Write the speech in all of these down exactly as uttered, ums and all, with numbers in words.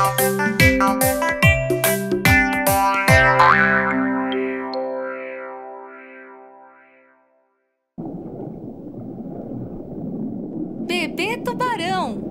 Bebê tubarão.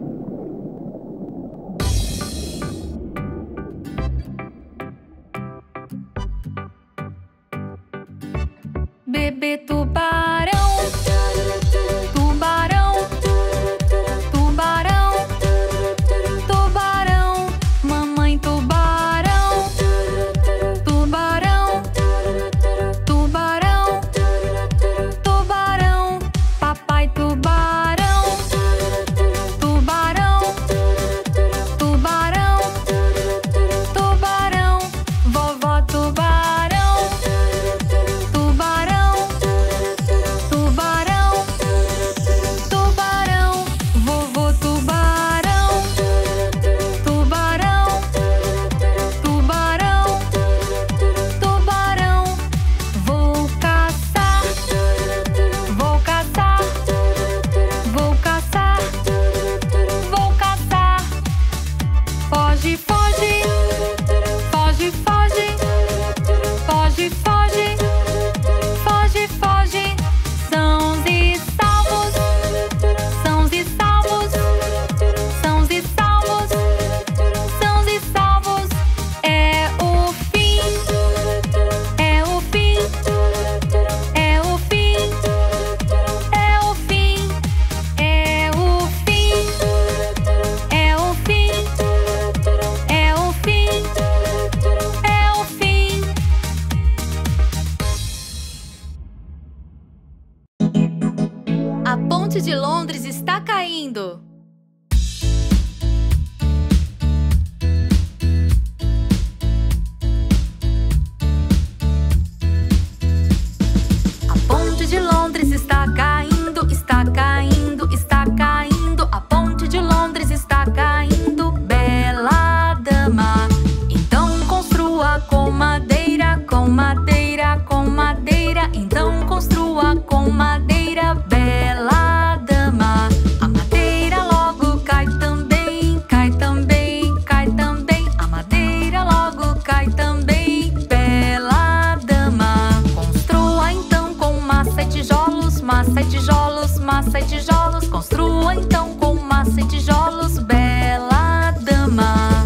Bebê tubarão. Tubarão. Tubarão. Tubarão. Mamãe tubarão. Tubarão. Tubarão. Tubarão. Papai tubarão. Tubarão. Tubarão. Tubarão. Vovó tubarão. Tubarão. Tubarão. Tubarão. Vovô tubarão. Tubarão. Tubarão. Tubarão. Vou caçar. Vou caçar. Vou caçar. Vou caçar. Foge, foge. Foge, foge. Foge, foge. Foge, foge. Sãos e salvos. Sãos e salvos. Sãos e salvos. Sãos e salvos. É o fim. É o fim. É o fim. É o fim. É o fim. É o fim. É o fim. É o fim. A ponte de Londres está caindo. A ponte de Londres está caindo, está caindo, está caindo. A ponte de Londres está caindo, bela dama. Então construa com madeira, com madeira, com madeira. Então construa com madeira, bela dama. A madeira logo cai também, cai também, cai também. A madeira logo cai também, bela dama. Construa então com massa e tijolos, massa e tijolos, massa e tijolos. Construa então com massa e tijolos, bela dama.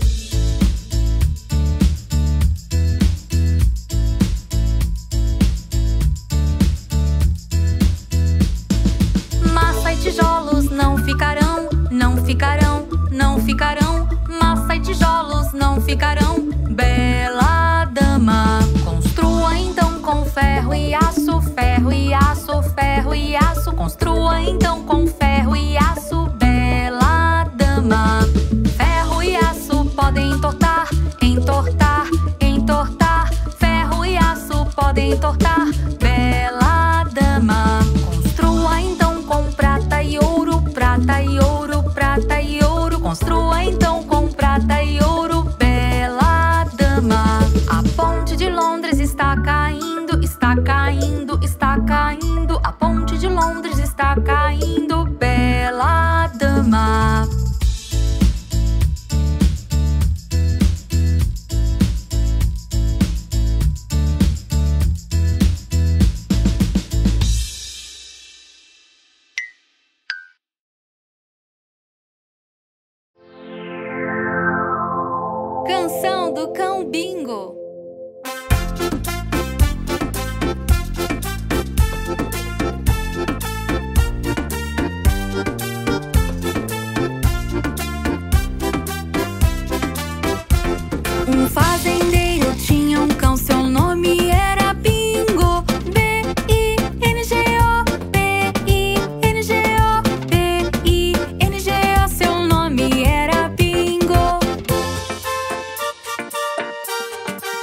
Massa e tijolos não ficarão, não ficarão, não ficarão. Massa e tijolos não ficarão, bela dama. Construa então com ferro e aço, ferro e aço, ferro e aço. Construa então com ferro e aço, bela dama. Ferro e aço podem entortar, entortar, entortar. Ferro e aço podem entortar, bela dama. Construa então com prata e ouro, prata e ouro, prata e ouro. Construa então com prata e ouro, bela dama. A ponte de Londres está caindo, está caindo, está caindo. A ponte de Londres está caindo, bela dama. Canção do Cão Bingo. Um fazendeiro tinha um cão, seu nome era Bingo. B I N G O, B I N G O, B I N G O, seu nome era Bingo.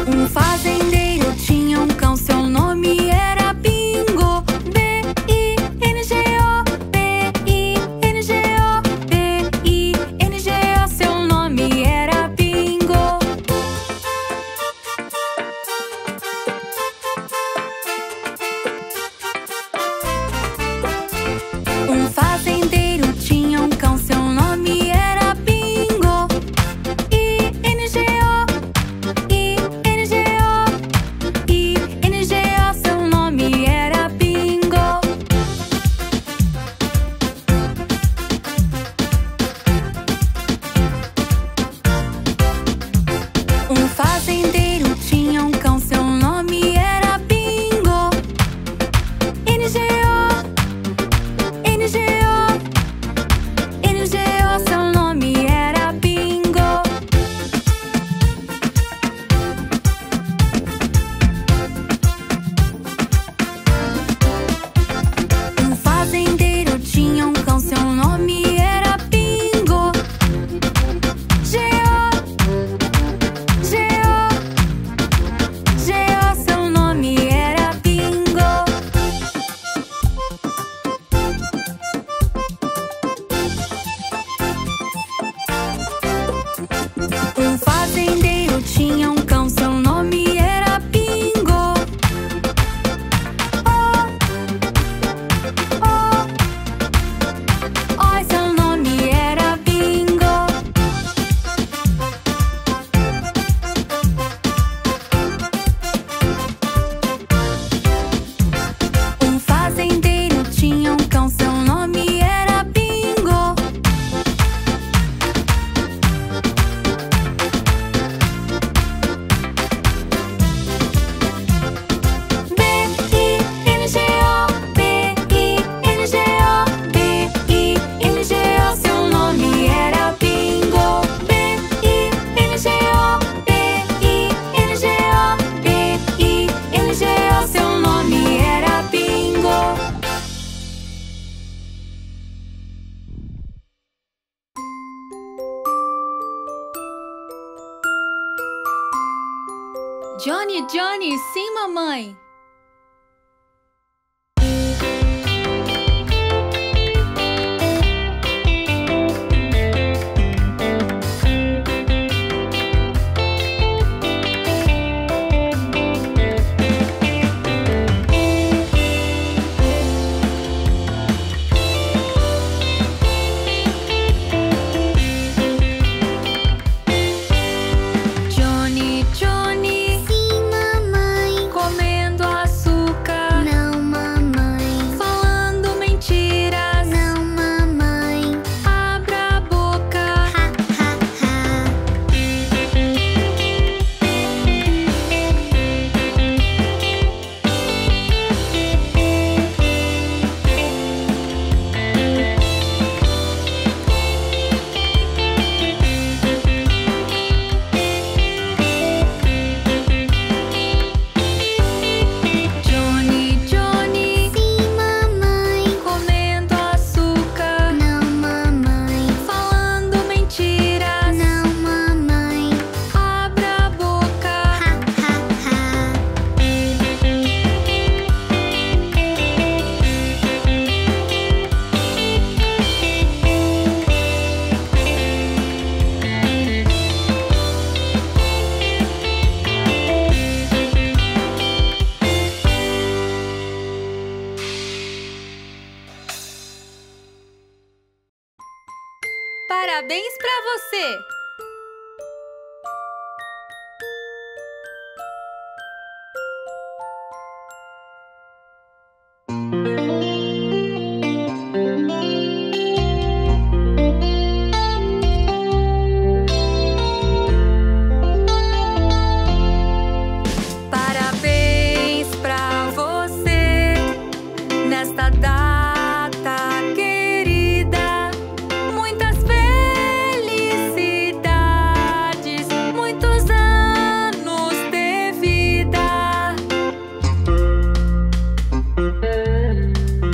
Um fazendeiro tinha um cão, seu nome era Bingo. B I N G O, B I N G O, B I N G O, seu nome era Bingo. Um fazendeiro tinha um cão, seu nome era Bingo. I N G O, I N G O, I N G O, seu nome era Bingo. Um fazendeiro tinha um cão, seu nome era Bingo. N G O, N G O, N G O, seu nome era Bingo. Um fazendeiro tinha um cão, seu nome era Bingo. G O, G O, G O, seu nome era Bingo. Um fazendeiro tinha um cão, seu nome era Bingo. Oh, oh, oh, seu nome era Bingo. Um fazendeiro tinha um cão, seu nome era Bingo. B I N G O, B I N G O, B I N G O, seu nome era Bingo. B I N G O, B I N G O, B I N G O, seu nome era Bingo. Johnny, Johnny, sim, mamãe. Johnny, Johnny, Sim, mamãe. comendo açúcar, Não, mamãe. falando mentiras. Não, mamãe. Abra a boca. Ha, ha, ha. Johnny, Johnny, Sim, mamãe. comendo açúcar, Não, mamãe. falando mentiras. Não, mamãe. Abra a boca. Ha, ha, ha. Parabéns pra você! Parabéns pra você nesta data querida. Muitas felicidades, muitos anos de vida.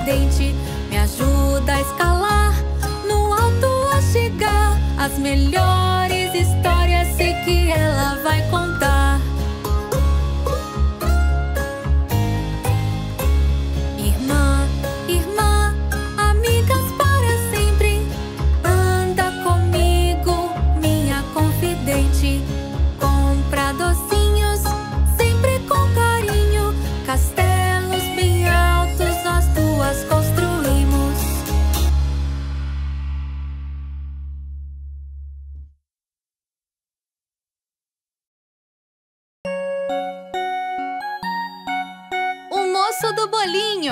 confidente, me ajuda a escalar, no alto a chegar. As melhores histórias sei que ela vai contar. Irmã, irmã, amigas para sempre, anda comigo, minha confidente. Compra docinhos, sempre com carinho, castelos bem altos nós duas construímos. O moço do bolinho.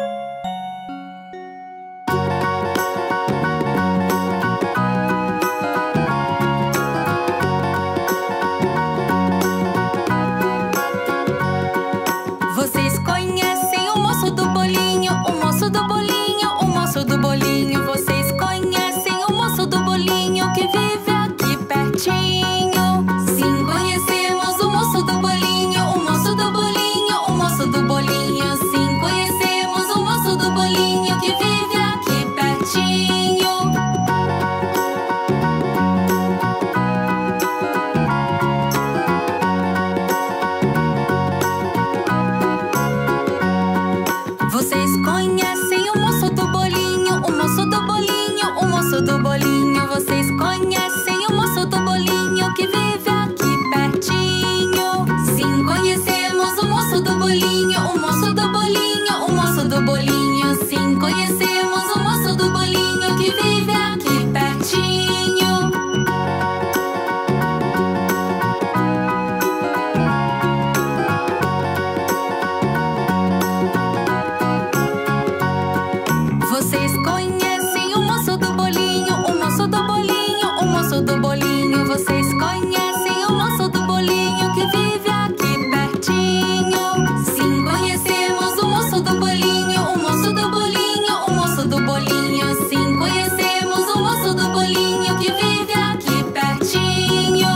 Vocês conhecem o moço do bolinho, o moço do bolinho, o moço do bolinho. Vocês conhecem o moço do bolinho que vive aqui pertinho. Sim, conhecemos o moço do bolinho, o moço do bolinho, o moço do bolinho. Sim, conhecemos o moço do bolinho que vive aqui pertinho. Vocês conhecem o moço do bolinho, o moço do bolinho, o moço do bolinho. Vocês conhecem o moço do bolinho que vive aqui pertinho. Sim, conhecemos o moço do bolinho, o moço do bolinho, o moço do bolinho. Sim, conhecemos o moço do bolinho que vive aqui pertinho. Vocês conhecem o moço do bolinho, o moço do bolinho, o moço do bolinho. Vocês conhecem o moço do bolinho que vive aqui pertinho. Sim, conhecemos o moço do bolinho, o moço do bolinho, o moço do bolinho. Sim, conhecemos o moço do bolinho que vive aqui pertinho.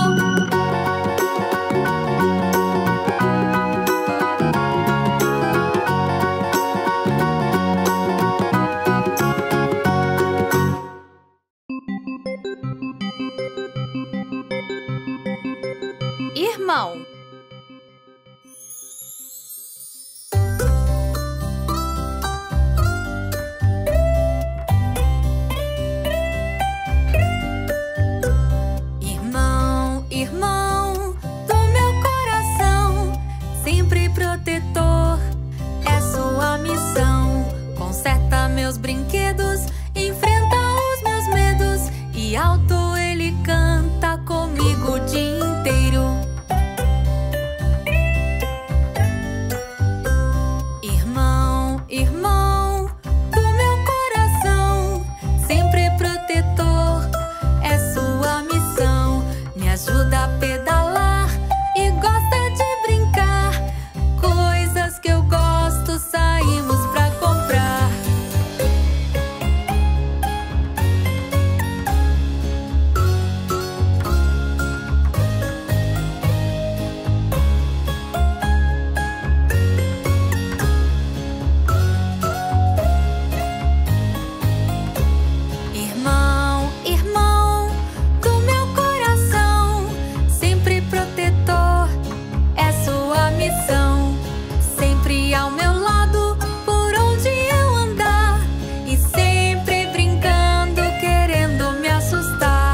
Irmão. Irmão, irmão do meu coração, sempre protetor é sua missão. Conserta meus brinquedos, enfrenta os meus medos e alto ele canta comigo o dia inteiro. Irmão, irmão do meu coração, sempre protetor é sua missão. Me ajuda a pedalar e gosta de brincar, coisas que eu gosto saímos pra comprar. Irmão, irmão do meu coração, sempre protetor é sua missão. Sempre ao meu lado, por onde eu andar, e sempre brincando, querendo me assustar.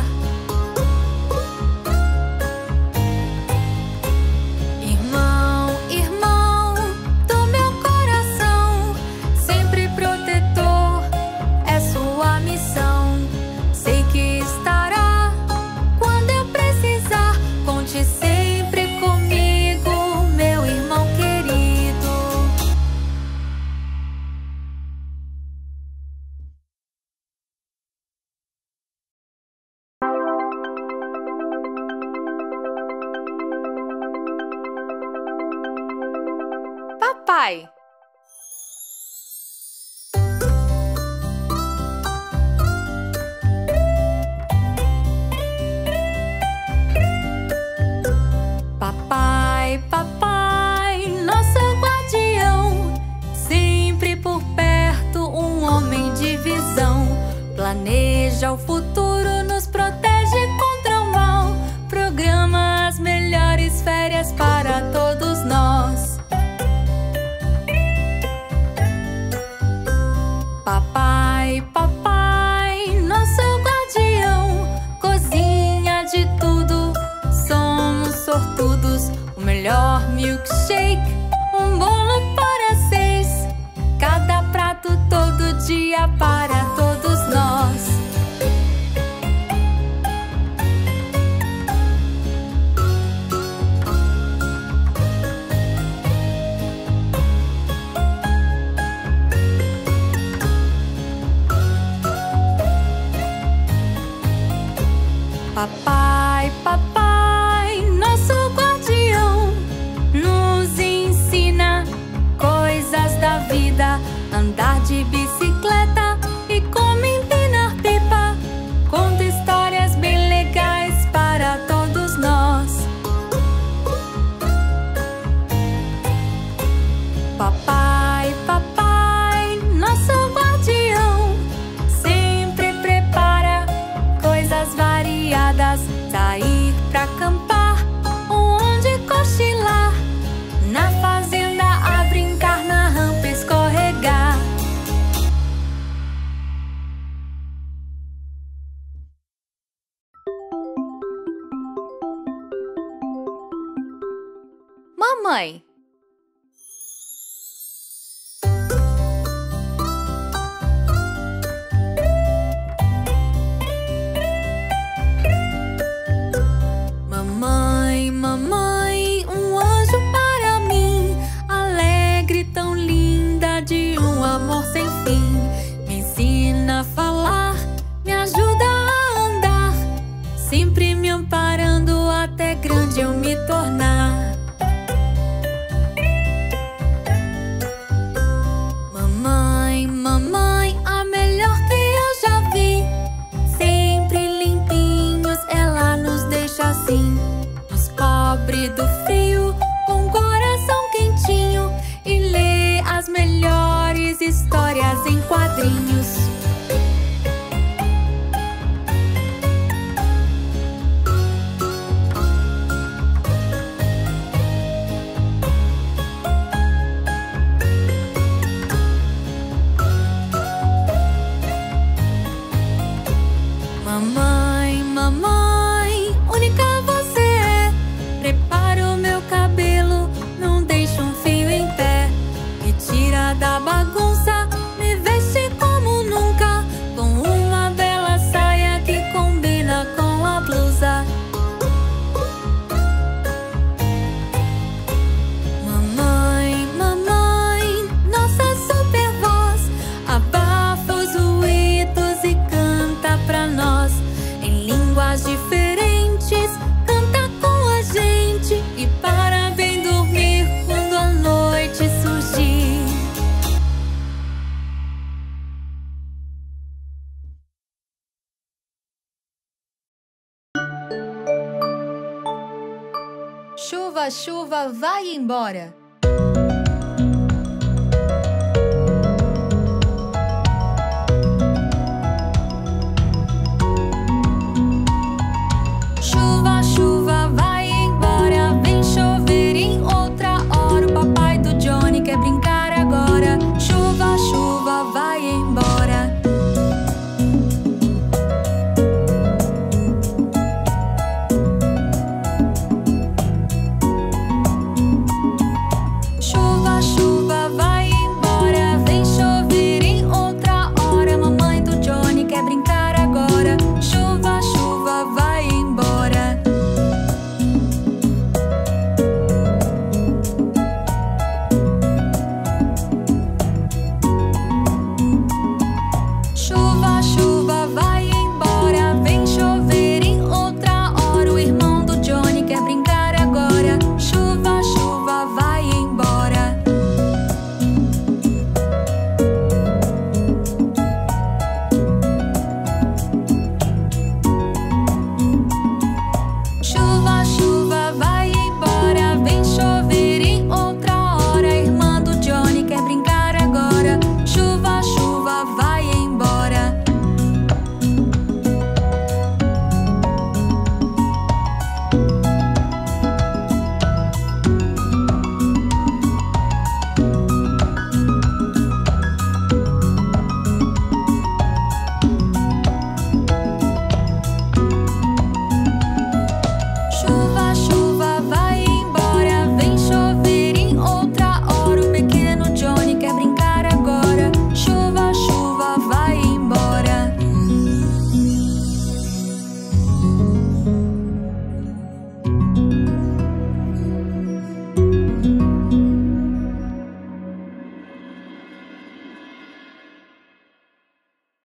Irmão, irmão do meu coração, sempre protetor é sua missão. Sei que estará quando eu precisar. Conte sempre comigo, meu irmão querido. Papai. Papai, papai, nosso guardião, sempre por perto, planeja o futuro, nos protege contra o mal, programa as melhores férias para todos nós. Papai, papai, nosso guardião, cozinha de tudo, somos sortudos. O melhor milkshake, um bolo para seis, cada prato todo dia para todos nós. Papai, papai, nosso guardião, nos ensina coisas da vida, andar de bicicleta e como empinar pipa, conta histórias bem legais para todos nós. Papai, papai, nosso guardião, sempre prepara coisas variadas, sair pra acampar ou onde cochilar, na fazenda a brincar, na rampa escorregar. Mamãe, mamãe, mamãe, um anjo para mim, alegre, tão linda, de um amor sem fim. Me ensina a falar, me ajuda a andar, sempre me amparando até grande eu me tornar. Mamãe, mamãe, a melhor que eu já vi, sempre limpinhos, ela nos deixa assim, nos cobre do frio, com coração quentinho, e lê as melhores histórias em quadrinhos. Mamãe, mamãe, única você é, prepara o meu cabelo, não deixa um fio em pé, me tira da bagunça, me veste como nunca, com uma bela saia que combina com a blusa. Mamãe, mamãe, nossa super voz, abafa os ruídos e canta pra nós, em línguas diferentes, canta com a gente, e para bem dormir quando a noite surgir. Chuva, chuva, vai embora. Chuva, chuva, vai embora, vem chover em outra hora. O papai do Johnny quer brincar agora. Chuva, chuva, vai embora.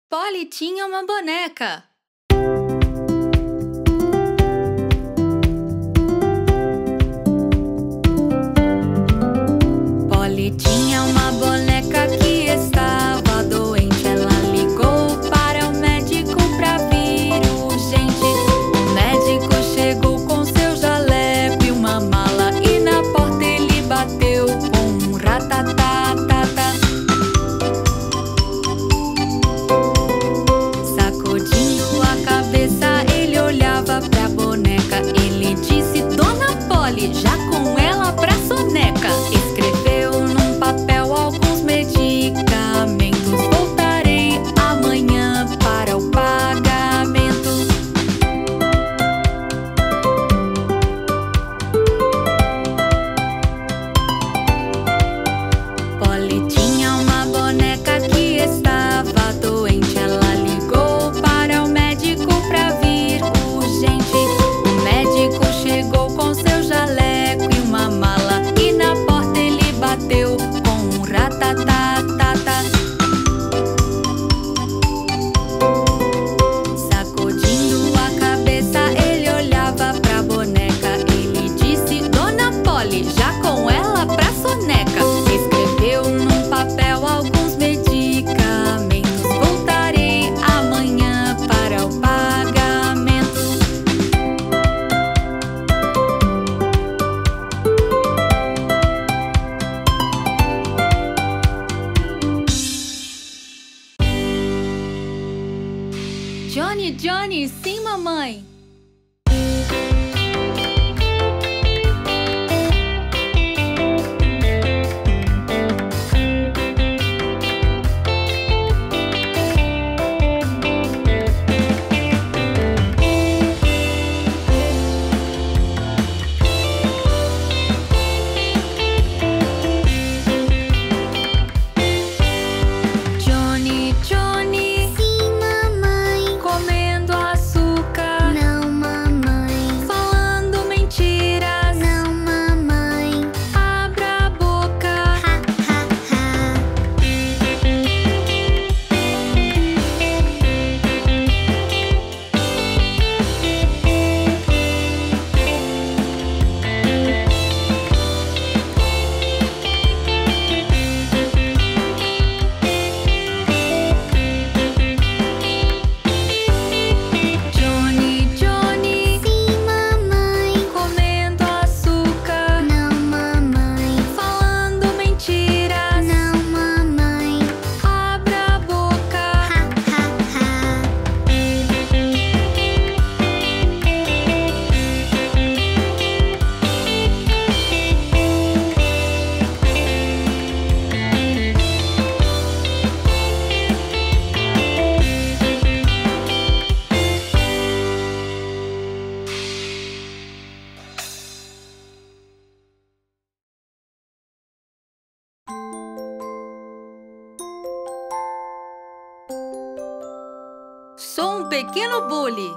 Polly tinha uma boneca. Polly tinha uma boneca que estava doente. Ela ligou para o médico pra vir urgente. O médico chegou com seu jaleco e uma mala, e na porta ele bateu com um ratatatata. Sacudindo a cabeça, ele olhava pra boneca. Ele disse: Dona Polly, já com ela pra soneca. Escreveu num papel alguns medicamentos. Voltarei amanhã para o pagamento. Polly tinha uma boneca que estava doente. Ela ligou para o médico pra vir urgente. O médico chegou com seu jaleco e uma mala, e na porta ele bateu com um ratatatata. Sacudindo a cabeça, ele olhava pra boneca. Ele disse: Dona Polly, já com ela pra soneca. Escreveu num papel alguns medicamentos. Voltarei amanhã para o pagamento. Johnny, Johnny, sim, mamãe. Johnny, Johnny, Sim, mamãe. comendo açúcar, Não, mamãe. falando mentiras. Não, mamãe. Abra a boca. Ha, ha, ha. Johnny, Johnny, Sim, mamãe. comendo açúcar, Não, mamãe. falando mentiras. Não, mamãe. Abra a boca. Ha, ha, ha. Sou um pequeno bully.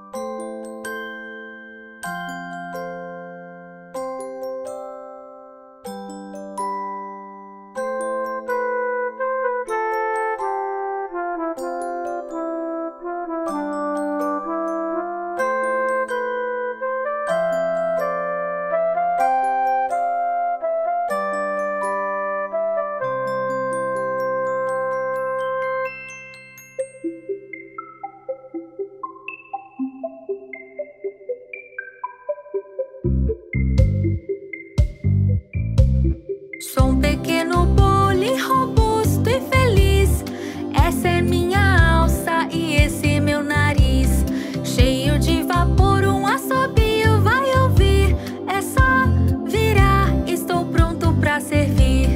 Sou um pequeno bully robusto e feliz. Essa é minha alça e esse meu nariz. Cheio de vapor, um assobio vai ouvir. É só virar, estou pronto pra servir.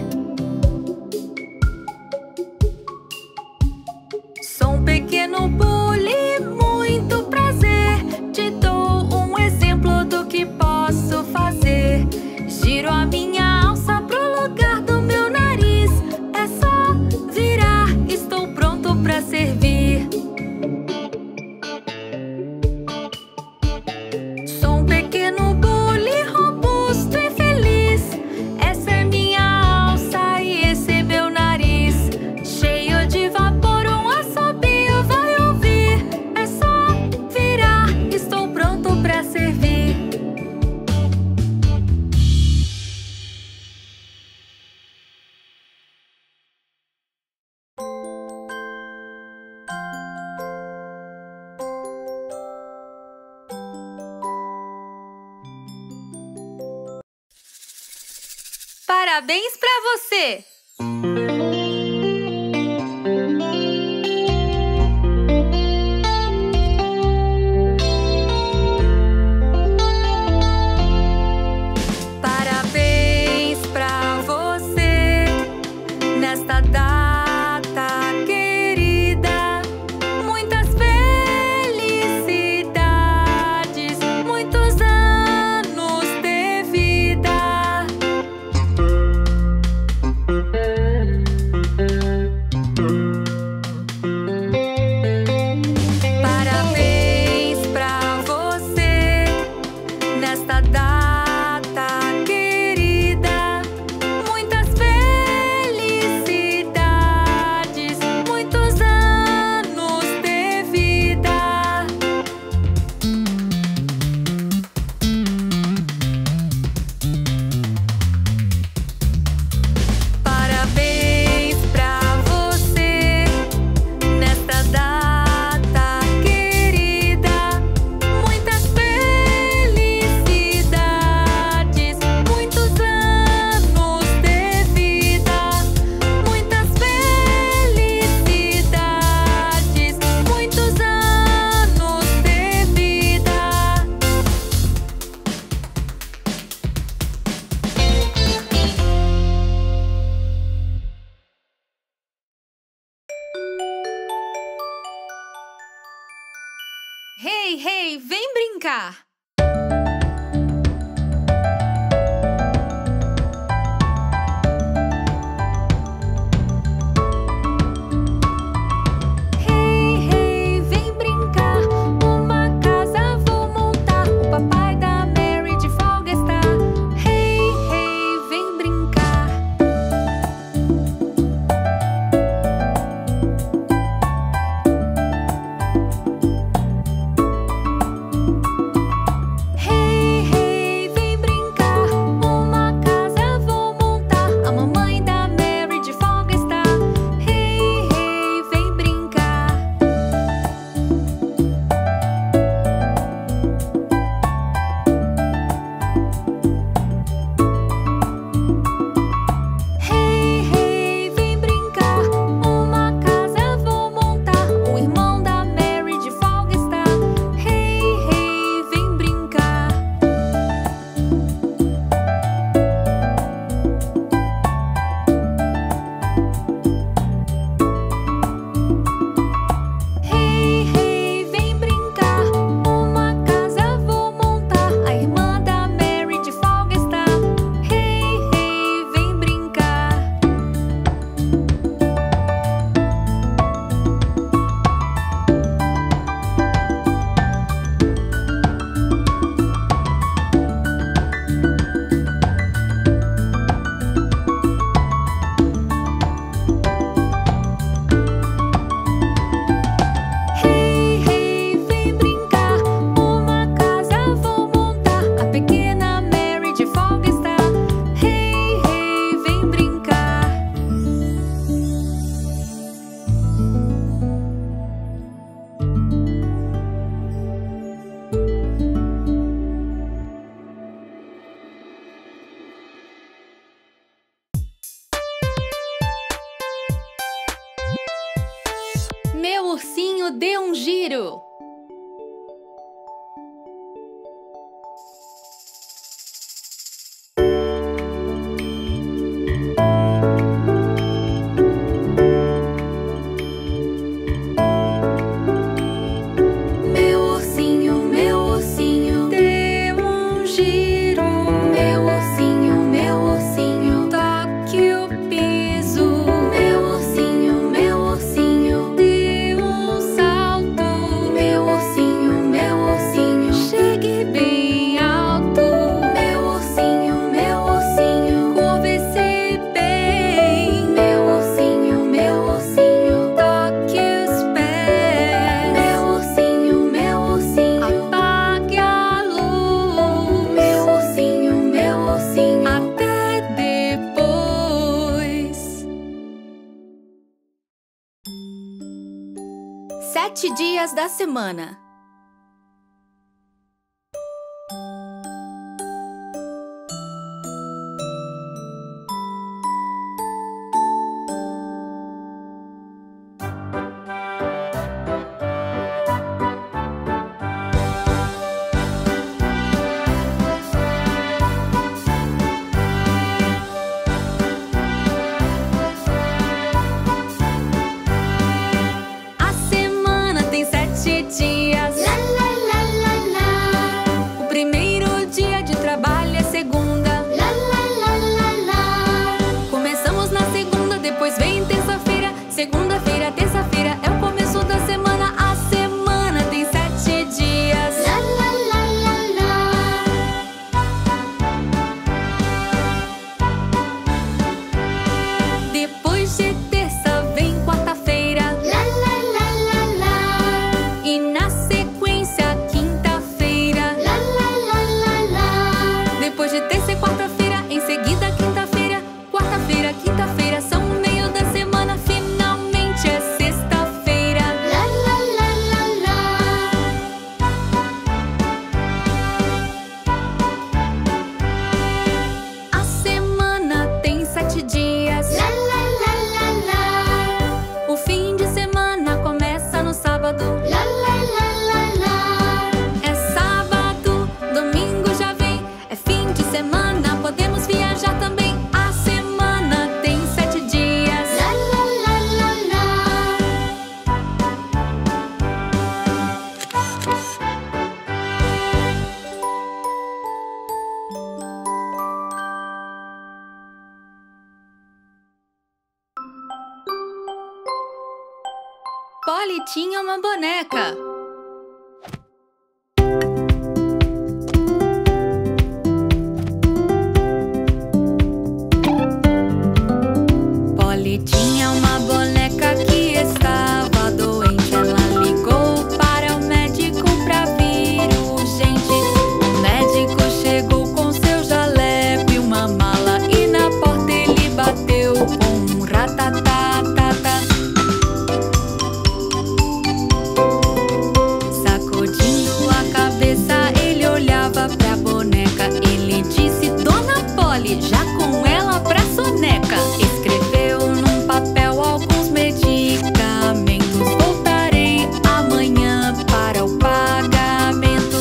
Sou um pequeno bully, muito prazer. Te dou um exemplo do que posso fazer. Giro a minha alça pro lugar do meu nariz. É só virar, estou pronto pra servir. Sou um pequeno bully robusto e feliz. Essa é minha alça e esse meu nariz. Cheio de vapor, um assobio Parabéns pra você! Parabéns pra você nesta data querida. Muitas felicidades, muitos anos de vida. Parabéns pra você nesta data querida. Muitas felicidades, muitos anos de vida. Parabéns pra você nesta data querida. Muitas felicidades, muitos anos de vida. Muitas felicidades, muitos anos de vida. Hey, hey, vem brincar! Hey, hey, vem brincar! Uma casa vou montar. O papai da Mary de folga está. Hey, hey, vem brincar! Hey, hey, vem brincar. Uma casa vou montar. A mamãe da Mary de folga está. Hey, hey, vem brincar. Hey, hey, vem brincar. Uma casa vou montar. O irmão da Mary de folga está. Hey, hey, vem brincar. Hey, hey, vem brincar. Uma casa vou montar. A irmã da Mary de folga está. Hey, hey, vem brincar. Hey, hey, vem brincar. Uma casa vou montar. A pequena Mary de folga está. Hey, hey, vem brincar. Meu ursinho deu um giro. Meu ursinho, meu ursinho deu um giro. Meu ursinho, meu ursinho toque o piso. Meu ursinho, meu ursinho deu um salto. Meu ursinho, meu ursinho chegue bem alto. Meu ursinho, meu ursinho curve-se bem. Meu ursinho, meu ursinho toque os pés. Meu ursinho, meu ursinho apague a luz. Meu ursinho, meu ursinho até depois. Sete dias da semana. Segunda-feira, terça-feira é o começo da semana. A semana tem sete dias. Lá, lá, lá, lá, lá. Depois de terça vem quarta-feira. Lá, lá, lá, lá, lá. E na sequência, quinta-feira. Lá, lá, lá, lá, lá. Depois de terça e quarta-feira, em seguida quinta-feira. Quarta-feira, quinta-feira são o meio da semana. Finalmente é sexta-feira. Lá, lá, lá, lá, lá. A semana tem sete dias. Lá, lá, lá, lá, lá. O fim de semana começa no sábado. Lá, lá, lá, lá, lá. É sábado, domingo já vem. É fim de semana, podemos viajar também. A semana tem sete dias. Lá, lá, lá, lá, lá. Polly tinha uma boneca. Polly tinha uma boneca que estava doente. Ela ligou para o médico pra vir urgente. O médico chegou com seu jaleco e uma mala, e na porta ele bateu com um ratatatata. Sacudindo a cabeça, ele olhava pra boneca. Ele disse: Dona Polly, já com ela pra soneca. Escreveu num papel alguns medicamentos. Voltarei amanhã para o pagamento.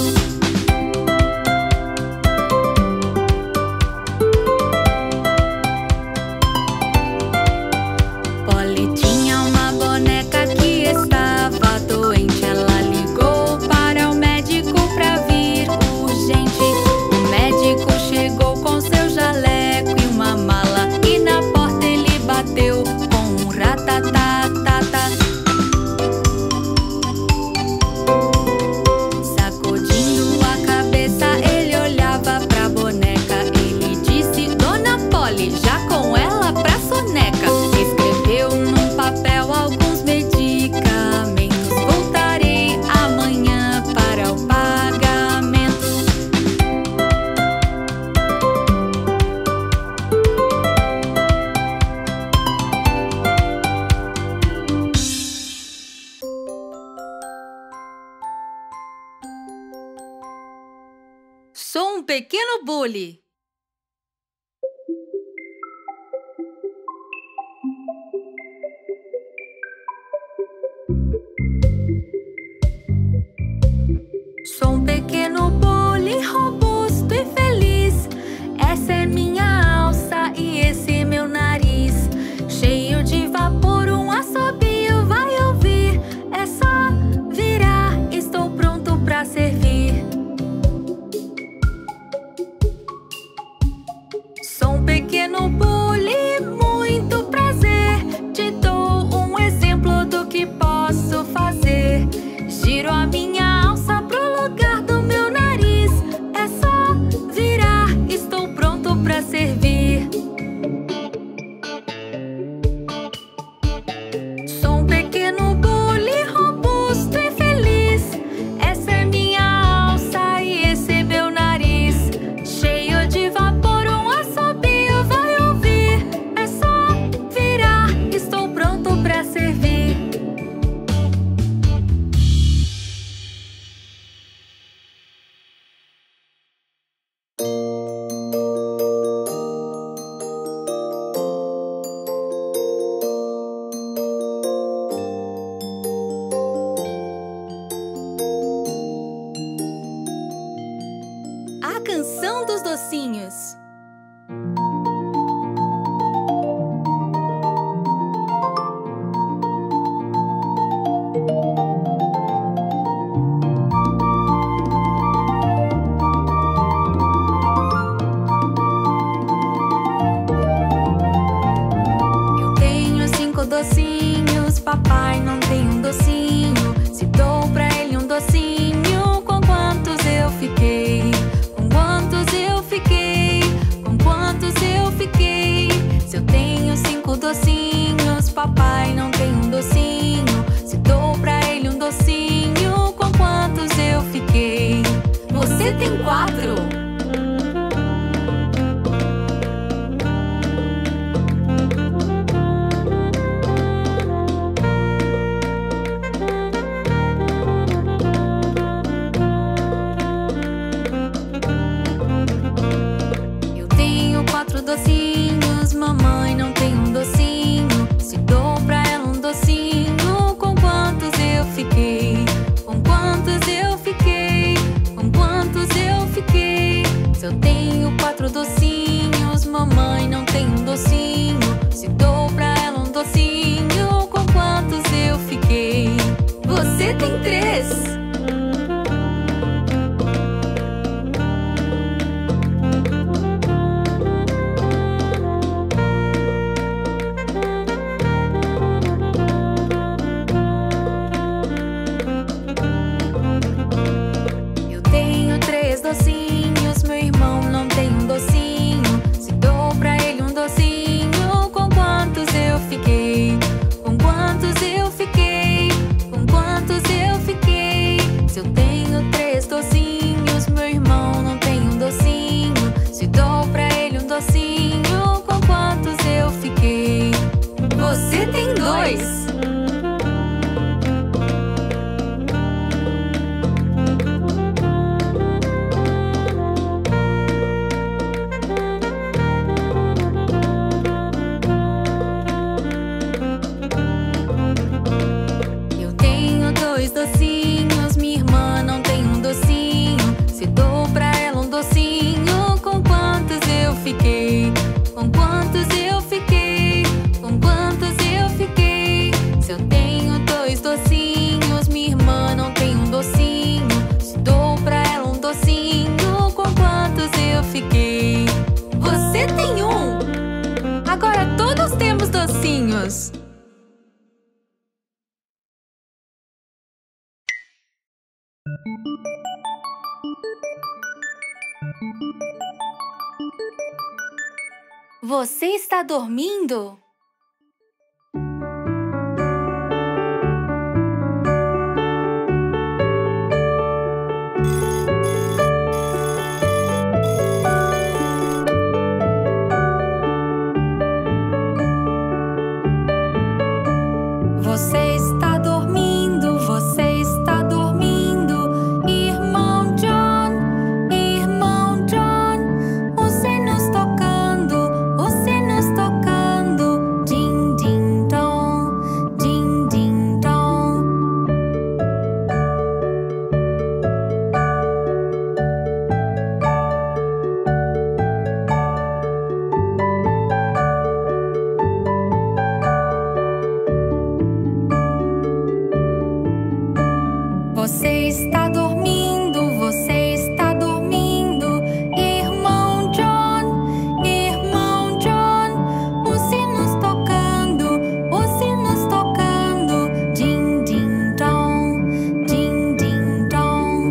Polly tinha uma boneca que estava doente. Ela ligou para o médico pra vir urgente. O médico chegou com seu jaleco e uma mala, e na porta ele bateu com um ratatatata. Sacudindo a cabeça, ele olhava pra boneca. Ele disse: Dona Polly, já com ela pra soneca. Escreveu num papel alguns medicamentos. Voltarei amanhã para o pagamento. Sou um pequeno bully. Sou um pequeno bully robusto e feliz. Essa é minha alça e esse meu nariz. Cheio de vapor, um assobio vai ouvir. É só virar, estou pronto pra servir. Você tem três. Eu tenho três docinhos, meu irmão não tem um docinho. Se dou pra ele um docinho, com quantos eu fiquei? Com quantos eu fiquei? Com quantos eu fiquei? Se eu tenho três docinhos, meu irmão não tem um docinho. Se dou pra ele um docinho, com quantos eu fiquei? Você tem dois. Eu tenho dois docinhos, minha irmã não tem um docinho. Se dou pra ela um docinho, com quantos eu fiquei? Com quantos eu fiquei? Com quantos eu fiquei? Se eu tenho dois docinhos, minha irmã não tem um docinho. Se dou pra ela um docinho, com quantos eu fiquei? Você tem um! Agora todos temos docinhos. Você está dormindo? Você está dormindo, você está dormindo, irmão John, irmão John. Os sinos tocando, os sinos tocando, din din dom, din din dom. Você está dormindo, você está dormindo, irmão John, irmão John. Os sinos tocando, os sinos tocando, din din dom, din din dom.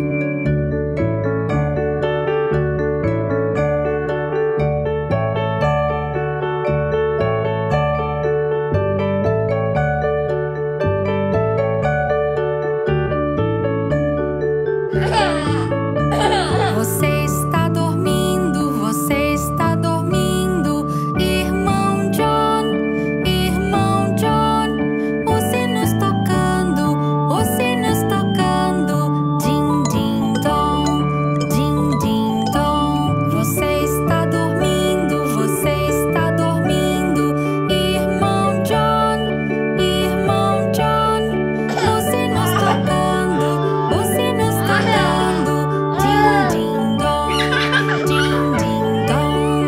Você está dormindo, você está dormindo, irmão John, irmão John. Os sinos tocando, os sinos tocando, din din dom, din din dom. Você está dormindo, você está dormindo, irmão John, irmão John. Os sinos tocando, os sinos tocando, din din dom, din din dom.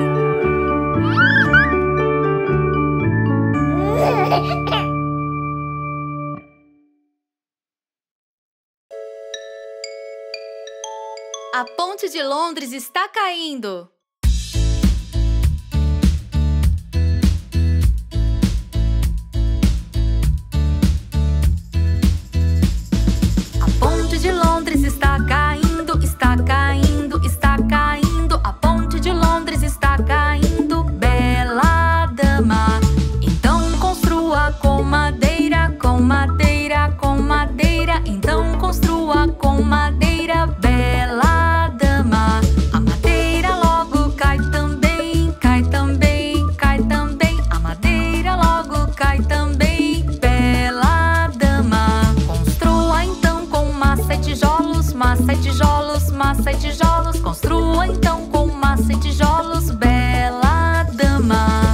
A ponte de Londres está caindo. A ponte de Londres está caindo, está caindo, está caindo. A ponte de Londres está caindo, bela dama. Então construa com madeira, com madeira, com madeira. Então construa com madeira, bela dama. A madeira logo cai também, cai também, cai também. A madeira logo cai também, bela dama. Construa então com massa e tijolos, massa e tijolos, massa e tijolos. Construa então com massa e tijolos, bela dama.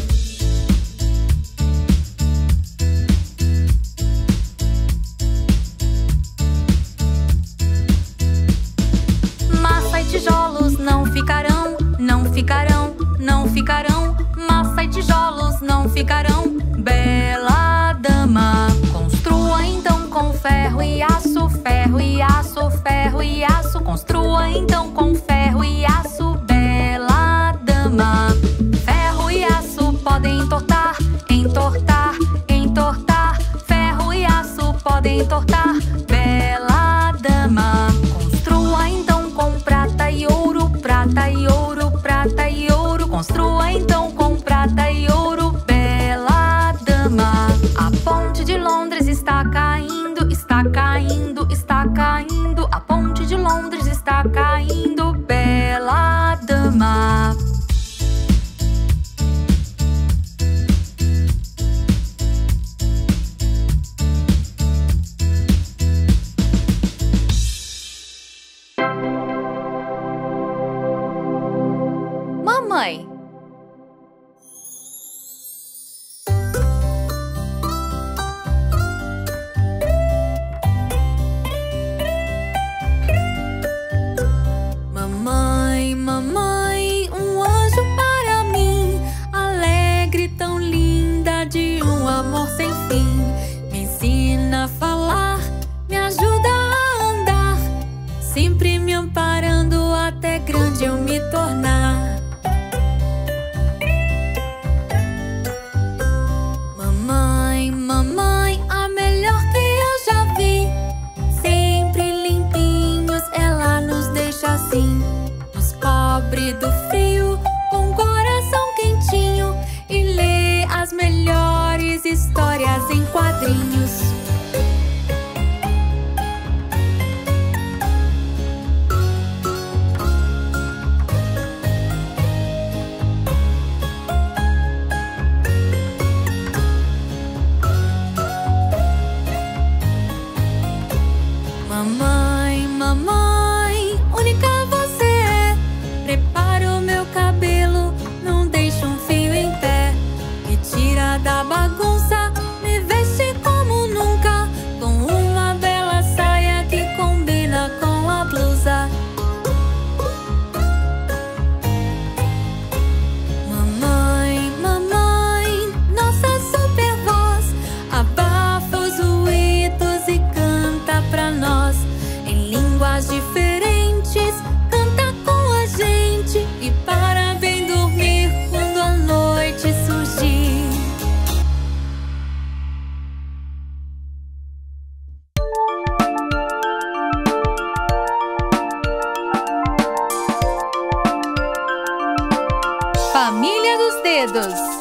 Massa e tijolos não ficarão, não ficarão, não ficarão. Massa e tijolos não ficarão, bela dama. Construa então com ferro e e aço, ferro e aço, ferro e aço. Construa então com ferro e aço, bela dama. Ferro e aço podem entortar, entortar, entortar. Ferro e aço podem entortar, bela dama. Construa então com prata e ouro, prata e ouro, prata e ouro. Construa então com prata e ouro, bela dama. A ponte de Londres está caindo, está caindo, está caindo. A ponte de Londres está caindo, bela dama. Mamãe. Mamãe, mamãe, um anjo para mim, alegre, tão linda, de um amor sem fim. Me ensina a falar, me ajuda a andar, sempre me amparando até grande eu me tornar. Mamãe, mamãe, a melhor que eu já vi, sempre limpinhos, ela nos deixa assim. Nos cobre do frio, com o coração quentinho, e lê as melhores histórias em quadrinhos. Mamãe, mamãe, única você é. Prepara o meu cabelo, não deixa um fio em pé. Me tira da bagunça, me veste como nunca, com uma bela saia que combina com a blusa. Mamãe, mamãe, nossa super voz abafa os ruídos e canta pra nós em línguas diferentes. Canta com a gente e para bem dormir quando a noite surgir. Família dos Dedos.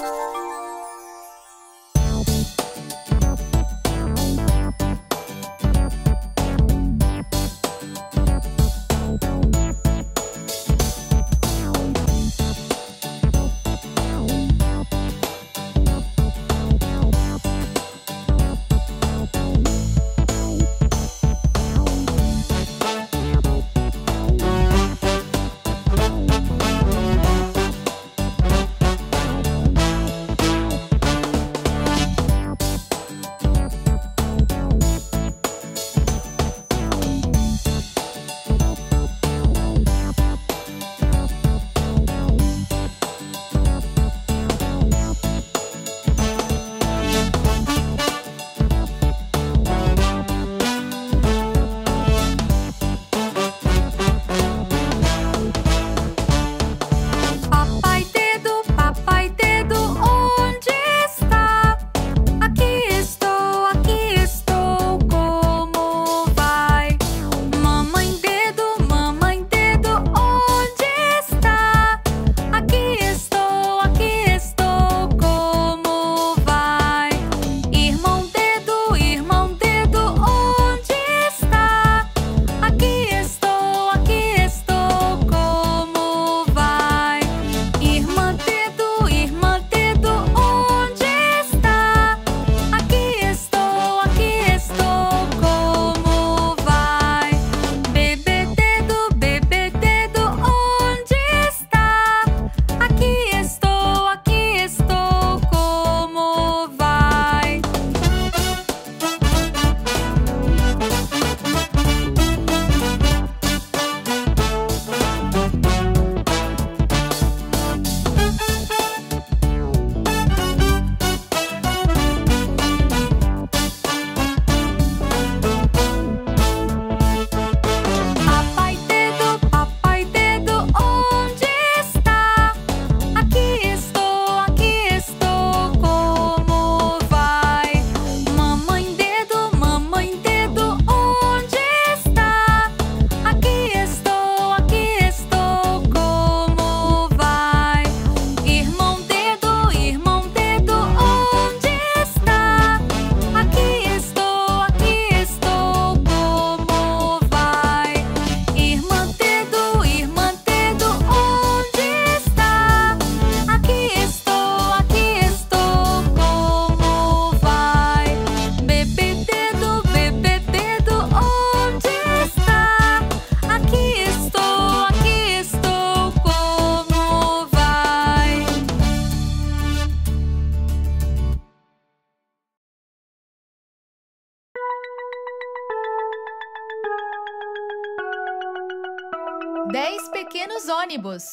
Dez pequenos ônibus.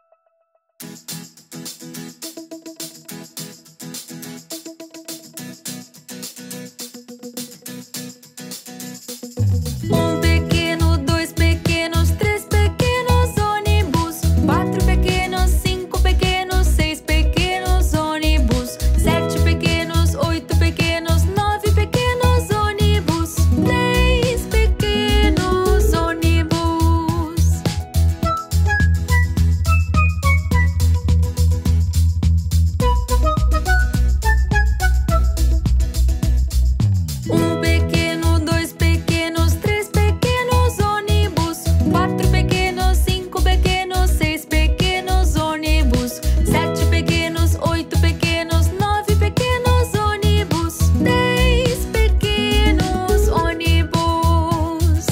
Um pequeno, dois pequenos, três pequenos ônibus, quatro pequenos, cinco pequenos, seis pequenos ônibus, sete pequenos, oito pequenos, nove pequenos ônibus, dez pequenos ônibus. Um pequeno, dois pequenos, três pequenos ônibus, quatro pequenos, cinco pequenos, seis pequenos ônibus, sete pequenos, oito pequenos, nove pequenos ônibus, dez pequenos ônibus.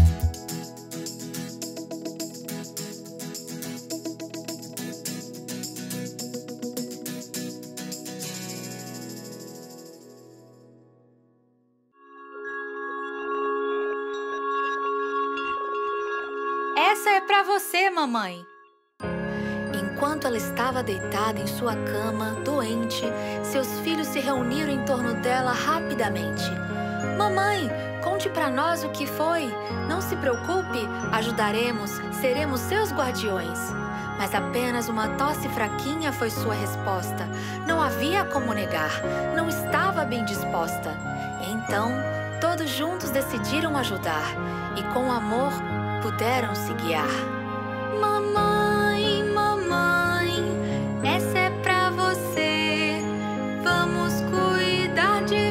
Essa é pra você, mamãe. Enquanto ela estava deitada em sua cama, doente, seus filhos se reuniram em torno dela rapidamente. Mamãe, conte pra nós o que foi. Não se preocupe, ajudaremos, seremos seus guardiões. Mas apenas uma tosse fraquinha foi sua resposta. Não havia como negar, não estava bem disposta. Então, todos juntos decidiram ajudar e com amor puderam se guiar. Mamãe, mamãe, essa é pra você. Vamos cuidar de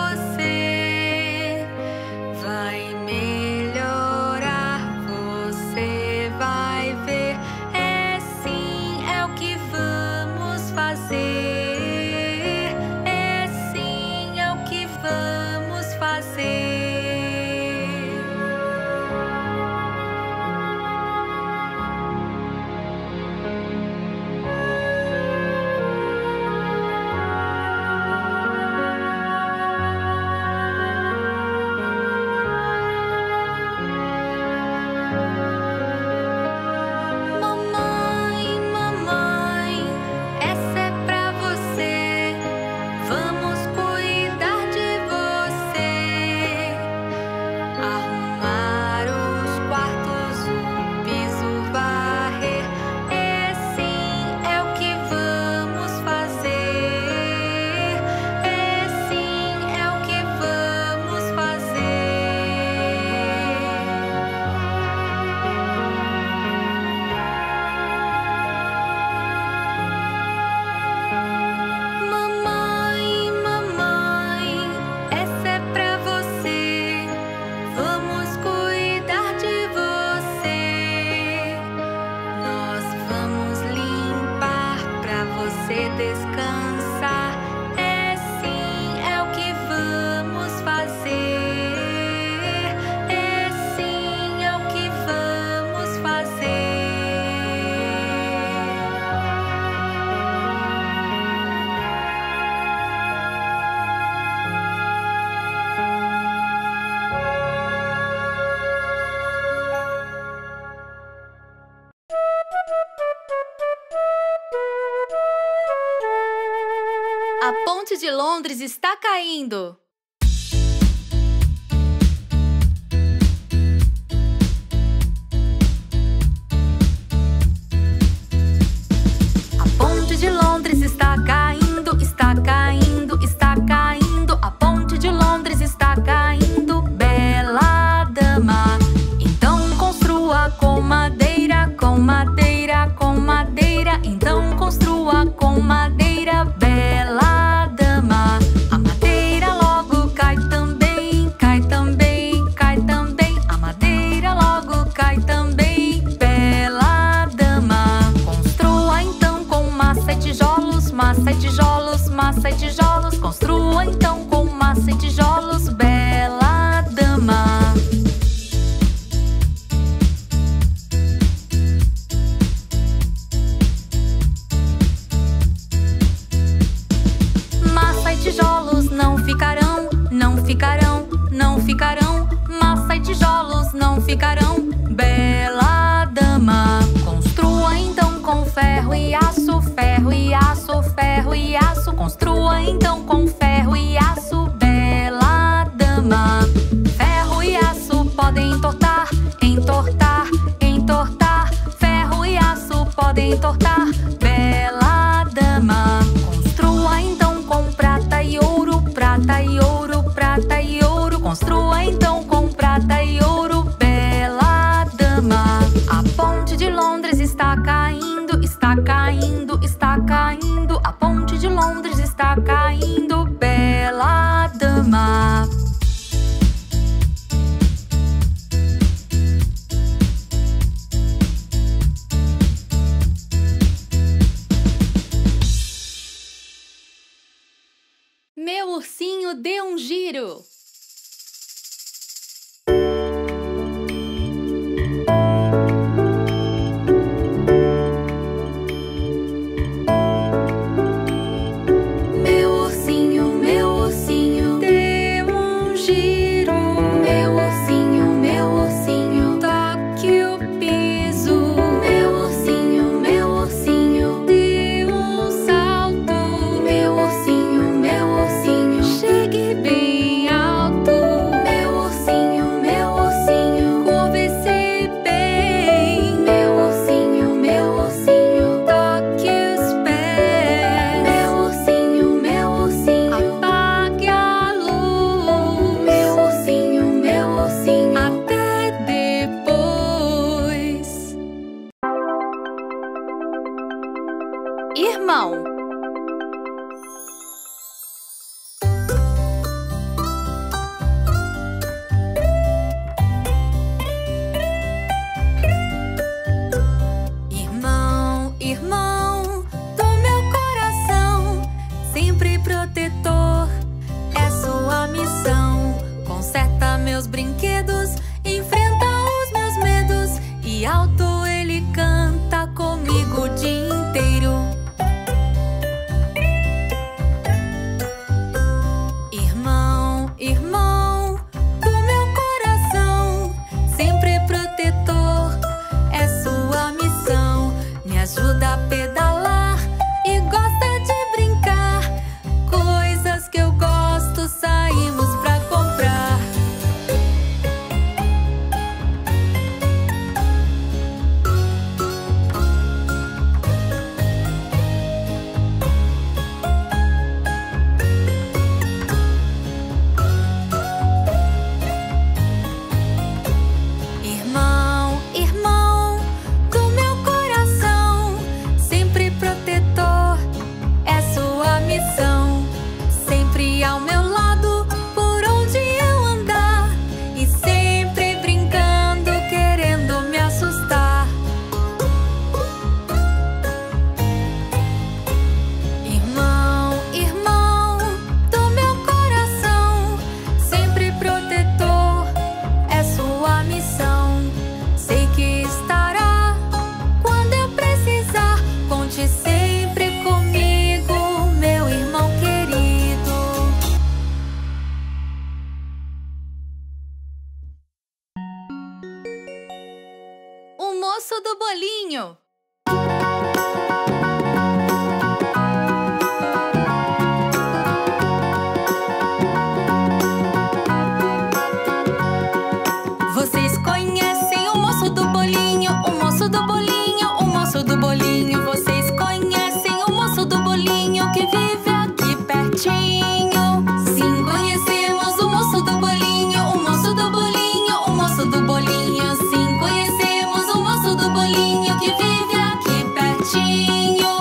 você. Vai melhorar, você vai ver. É sim, é o que vamos fazer. É sim, é o que vamos fazer. Mamãe, mamãe, essa é pra você. Vamos cuidar de você. Arrumar os quartos, o piso varrer. É sim, é o que vamos fazer. É sim, é o que vamos fazer. Mamãe, mamãe, essa é pra você. Vamos cuidar de você. Nós vamos limpar pra você descansar. É sim, é o que vamos fazer. É sim, é o que vamos fazer. A ponte de Londres está caindo. A ponte de Londres está caindo, está caindo, está caindo. A ponte de Londres está caindo, bela dama. Então construa com madeira, com madeira, com madeira. Então construa com madeira, bela dama. A madeira logo cai também, cai também, cai também. A madeira logo cai também, bela dama. Construa então com massa e tijolos, massa e tijolos, massa e tijolos. Construa então com massa e tijolos, bela dama. Massa e tijolos não ficarão, não ficarão, não ficarão. Massa e tijolos não ficarão, bela dama. dê um giro. Irmão. Irmão, irmão do meu coração, sempre protetor é sua missão. Conserta meus brinquedos, enfrenta os meus medos e alto ele canta comigo o dia inteiro. Irmão, irmão do meu coração, sempre protetor é sua missão. Me ajuda a pedalar e gosta de brincar. Coisas que eu gosto, saímos pra comprar. Irmão, irmão do meu coração, sempre protetor é sua missão. Sempre ao meu lado, por onde eu andar, e sempre brincando, querendo me assustar. Irmão, irmão do meu coração, sempre protetor é sua missão. Sei que estará quando eu precisar. Conte sempre comigo, meu irmão querido. O moço do bolinho. Vocês conhecem o moço do bolinho, o moço do bolinho, o moço do bolinho. Vocês conhecem o moço do bolinho que vive aqui pertinho. Sim, conhecemos o moço do bolinho, o moço do bolinho, o moço do bolinho. Sim, conhecemos o moço do bolinho que vive aqui pertinho.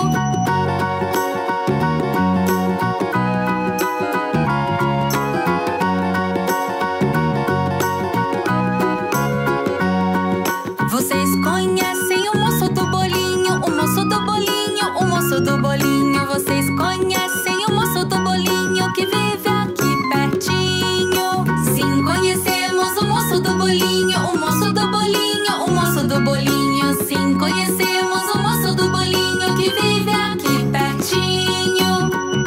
Vocês conhecem o moço do bolinho, o moço do bolinho, o moço do bolinho. Vocês conhecem o moço do bolinho que vive aqui pertinho. Sim, conhecemos o moço do bolinho, o moço do bolinho, o moço do bolinho. Sim, conhecemos o moço do bolinho que vive aqui pertinho.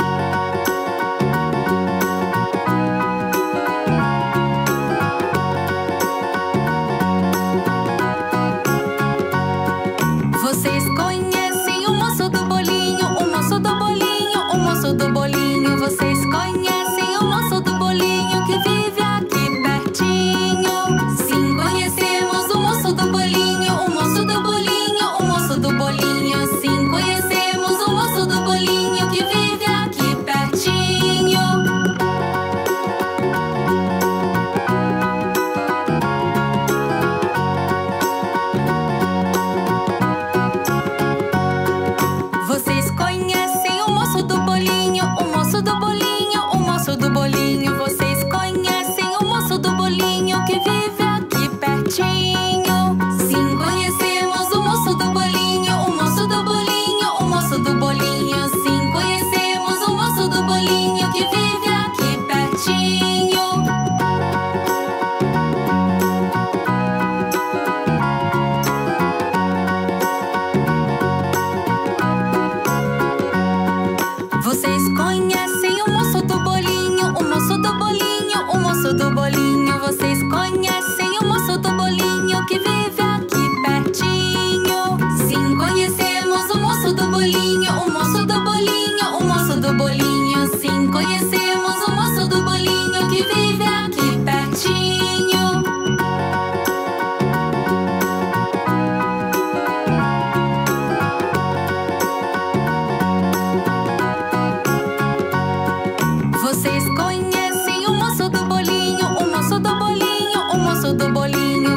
Vocês conhecem o moço do bolinho, o moço do bolinho, o moço do bolinho. Vocês conhecem o moço do bolinho que vive aqui pertinho. Sim,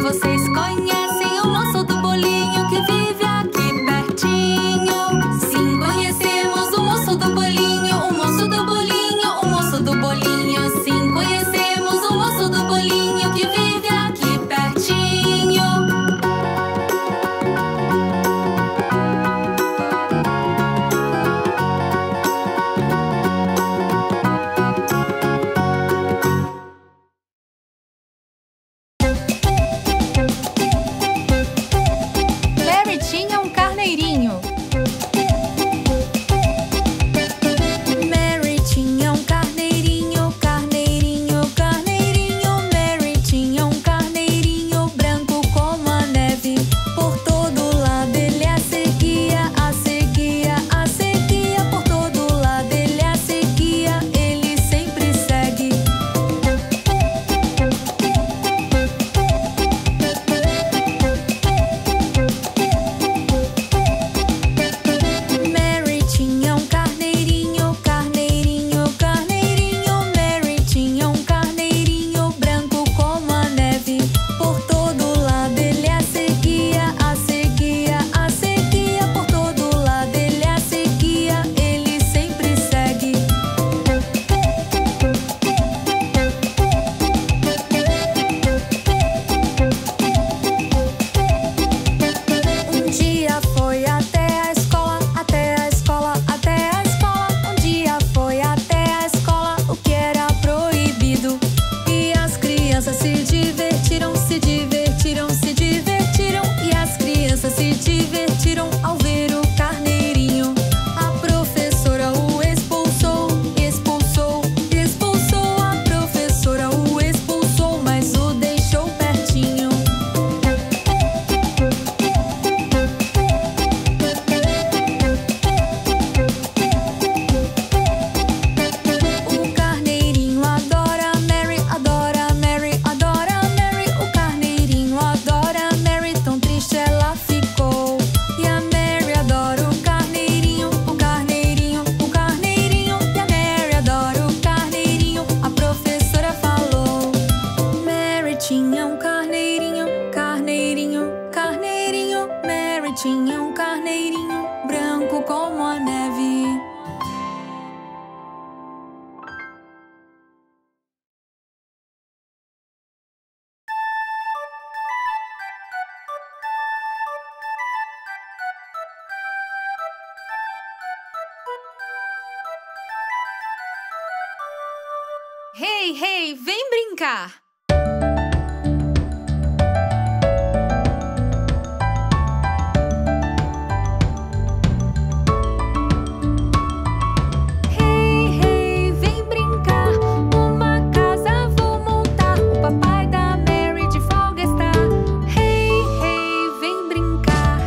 Vocês conhecem o moço do bolinho que vive aqui pertinho? Sim, conhecemos o moço do bolinho, o moço do bolinho, o moço do bolinho. Sim, conhecemos o moço do bolinho que vive aqui pertinho. Mary tinha um carneirinho. Mary tinha um carneirinho, carneirinho, carneirinho. Mary tinha um carneirinho branco como a neve. Por todo lado ele a seguia, a seguia, a seguia. Por todo lado ele a seguia, ele sempre segue. Mary tinha um carneirinho, carneirinho, carneirinho. Mary tinha um carneirinho branco como a neve. Por todo lado ele a seguia, a seguia, a seguia. Por todo lado ele a seguia, ele sempre segue. Um dia foi até a escola, até a escola, até a escola. Um dia foi até a escola, o que era proibido. E as crianças se divertiram, se divertiram, se divertiram. E as crianças se divertiram ao ver o carneirinho. A professora o expulsou, expulsou, expulsou. A professora o expulsou, mas o deixou pertinho. O carneirinho adora Mary, adora Mary, adora Mary. O carneirinho adora Mary, tão triste ela ficou. E a Mary adora o carneirinho, o carneirinho, o carneirinho. E a Mary adora o carneirinho, a professora falou. Mary tinha um carneirinho, carneirinho, carneirinho. Mary tinha um carneirinho branco como a neve. Hey, hey, vem brincar! Hey, hey, vem brincar. Uma casa vou montar. O papai da Mary de folga está. Hey, hey, vem brincar.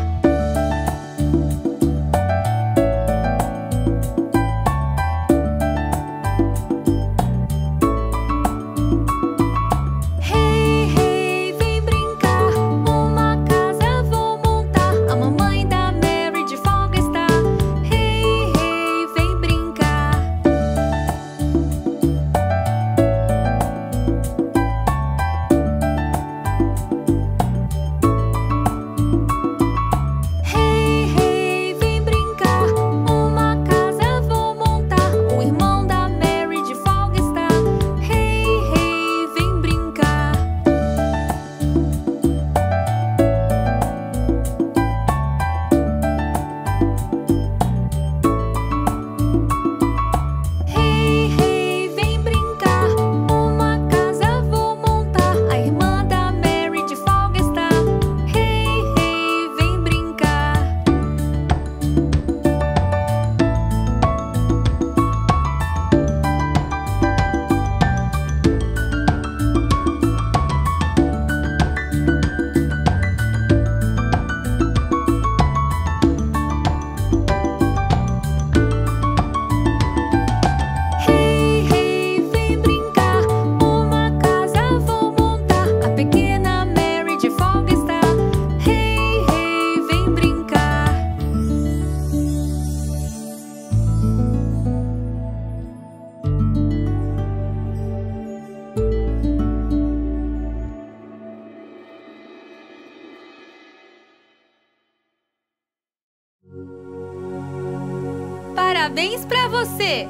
Parabéns pra você!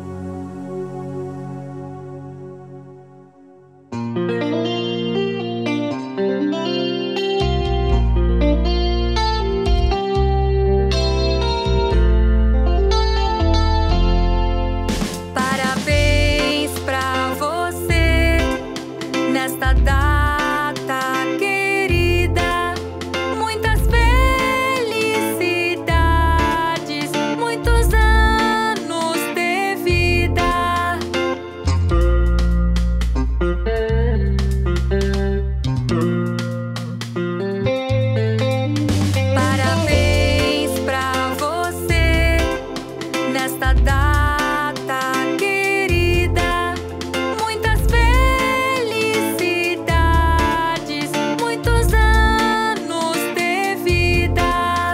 Parabéns pra você nesta data querida. Muitas felicidades, muitos anos de vida. Parabéns pra você nesta data querida. Muitas felicidades, muitos anos de vida.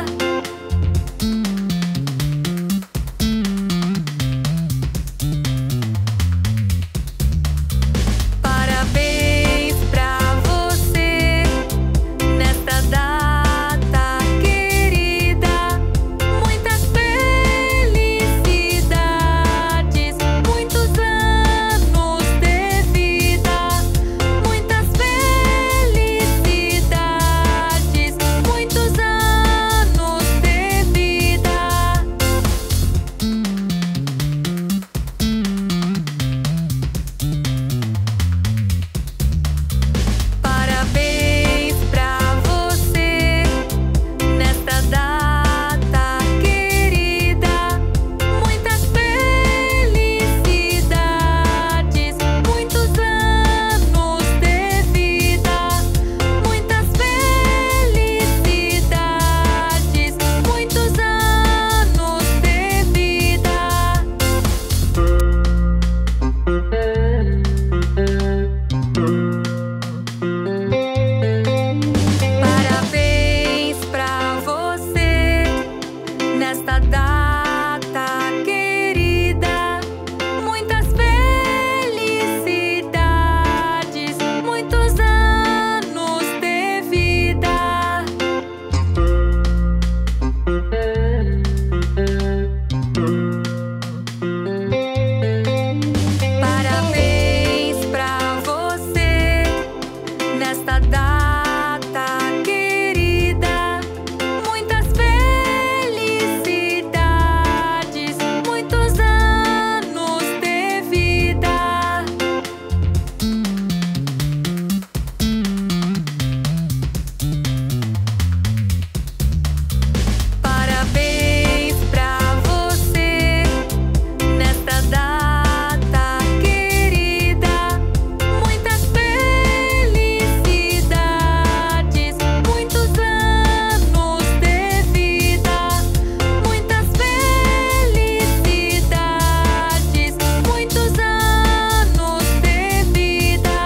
Parabéns pra você nesta data querida. Muitas felicidades, muitos anos de vida. Muitas felicidades, muitos anos de vida. Parabéns pra você nesta data querida. Muitas felicidades, muitos anos de vida. Muitas felicidades, muitos anos de vida. Parabéns pra você nesta data querida. Muitas felicidades, muitos anos de vida. Parabéns pra você nesta data querida. Muitas felicidades, muitos anos de vida. Parabéns pra você nesta data querida. Muitas felicidades, muitos anos de vida. Muitas felicidades, muitos anos de vida.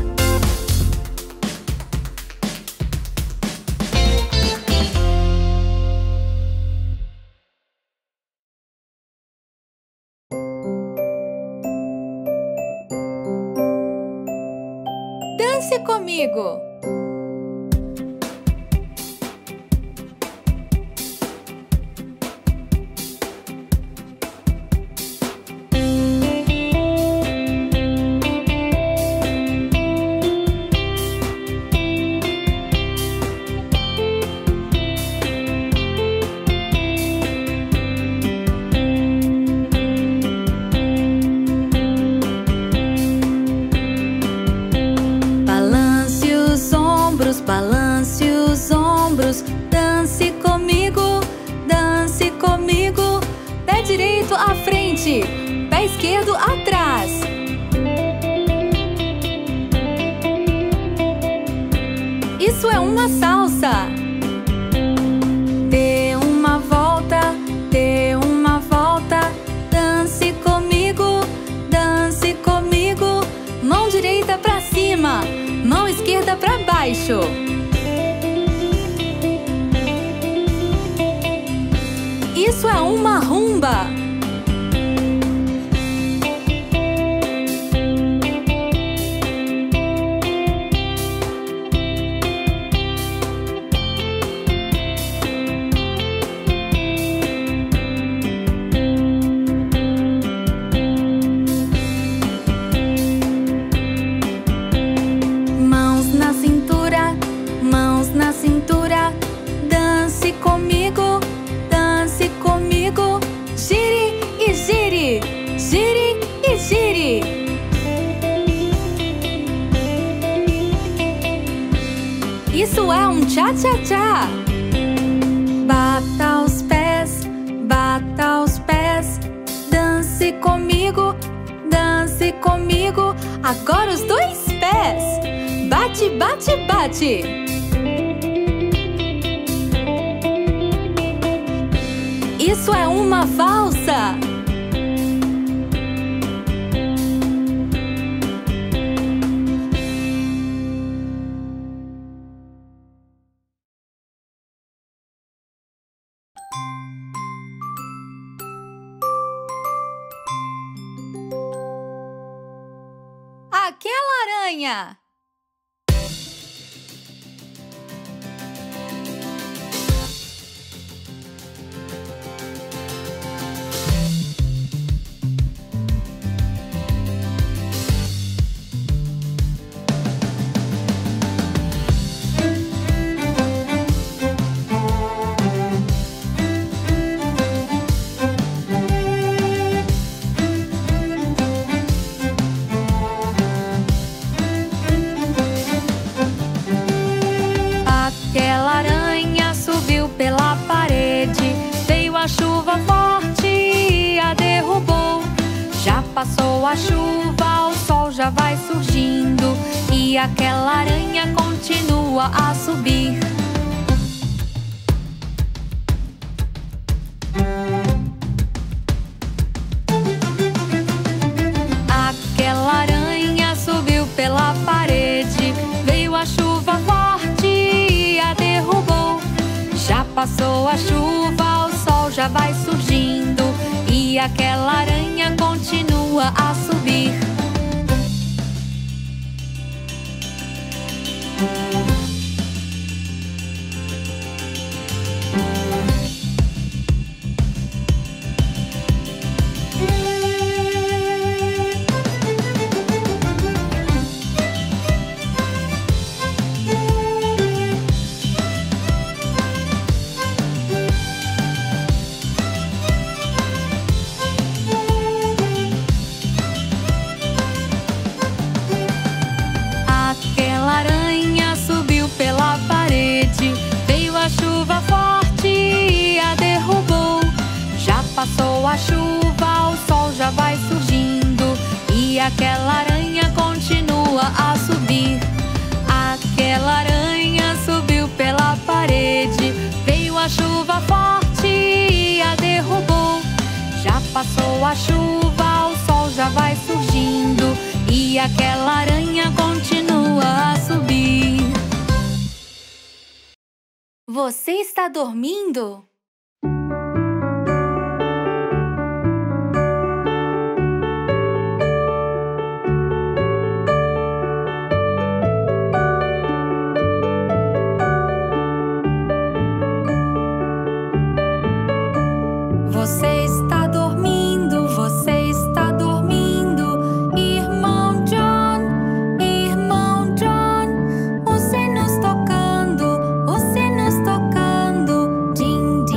Dance comigo! Balance os ombros, balance os ombros. Dance comigo, dance comigo. Pé direito à frente, pé esquerdo atrás. Isso é uma salsa. Dê uma volta, dê uma volta. Dance comigo, dance comigo. Mão direita pra cima, mão esquerda pra baixo. Isso é uma rumba. cintura, dance comigo, dance comigo. Gire e gire, gire e gire. Isso é um tchá-tchá-tchá. Bata os pés, bata os pés. Dance comigo, dance comigo. Agora os dois pés. Bate, bate, bate. Isso é uma valsa. Aquela aranha. Passou a chuva, o sol já vai surgindo e aquela aranha continua a subir. Aquela aranha subiu pela parede, veio a chuva forte e a derrubou. Já passou a chuva, o sol já vai surgindo e aquela aranha continua a subir. Passou a chuva, o sol já vai surgindo e aquela aranha continua a subir. Aquela aranha subiu pela parede, veio a chuva forte e a derrubou. Já passou a chuva, o sol já vai surgindo e aquela aranha continua a subir. Você está dormindo? Você está dormindo, você está dormindo, irmão John, irmão John. Os sinos tocando, os sinos tocando, din, din.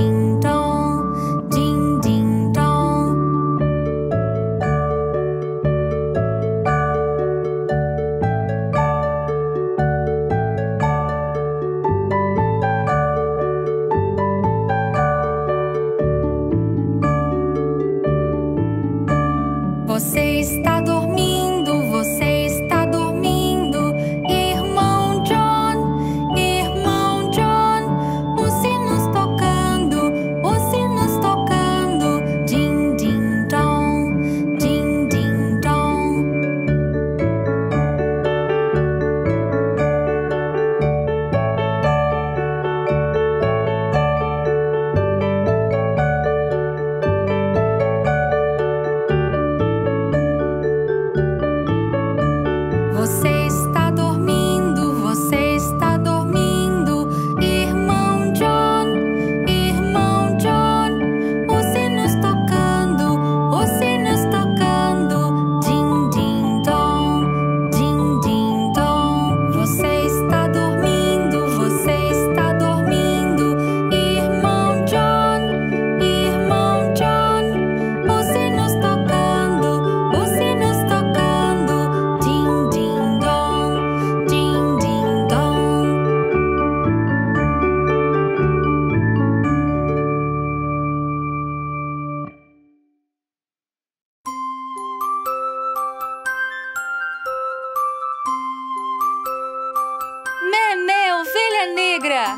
Ovelha Negra!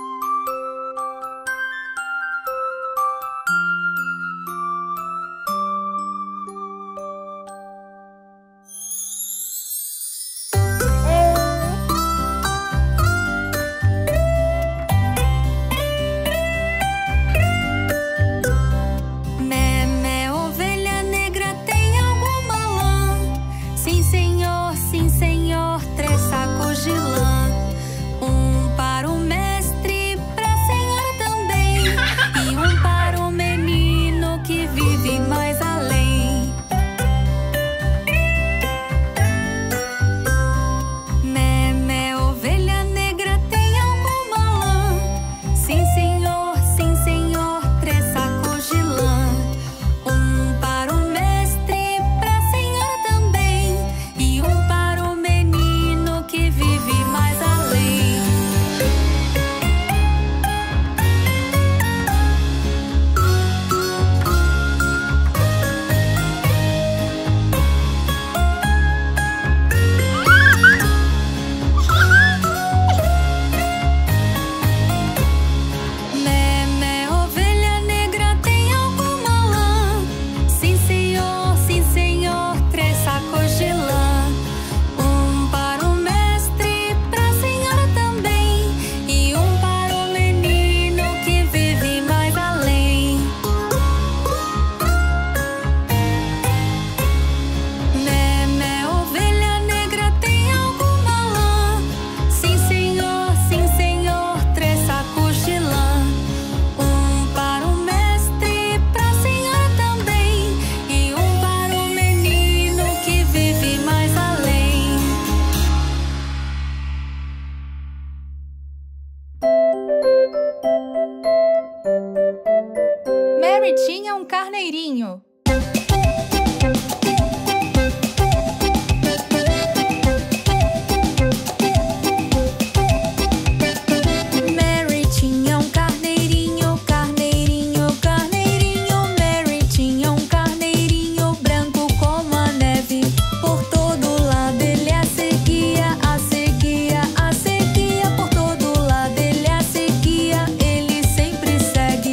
Mary tinha um carneirinho. Mary tinha um carneirinho, carneirinho, carneirinho. Mary tinha um carneirinho branco como a neve. Por todo lado ele a seguia, a seguia, a seguia. Por todo lado ele a seguia, ele sempre segue.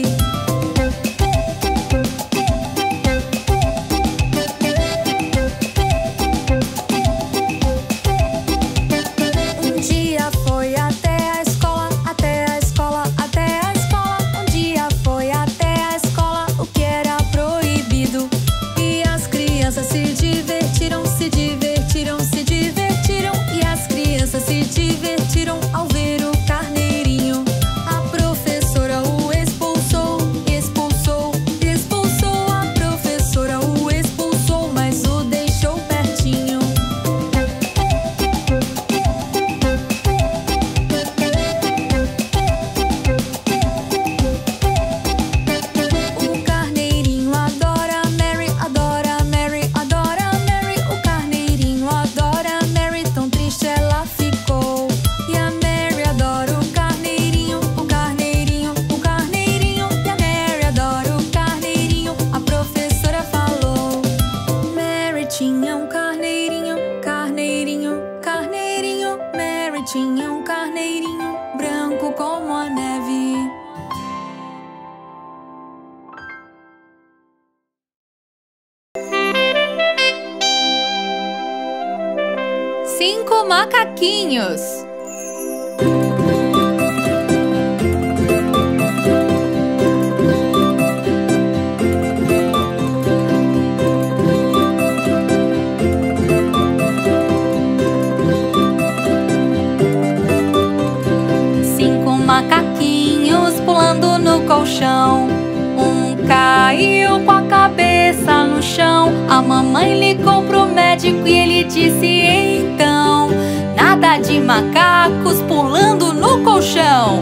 Um dia foi até a escola, até a escola, até a escola. Um dia foi até a escola, o que era proibido. E as crianças se divertiram, se divertiram, se divertiram. E as crianças se divertiram ao ver o carneirinho. A professora o expulsou, expulsou, expulsou. A professora o expulsou, mas o deixou pertinho. O carneirinho adora Mary, adora Mary, adora Mary. O carneirinho adora Mary, tão triste ela ficou. E a Mary adora o carneirinho, o carneirinho, o carneirinho. E a Mary adora o carneirinho, a professora falou. Mary tinha um carneirinho, carneirinho, carneirinho. Mary tinha um carneirinho branco como a neve. Cinco macaquinhos. Cinco macaquinhos pulando no colchão. Um caiu com a cabeça no chão. A mamãe ligou pro médico e ele disse então: nada de macacos pulando no colchão.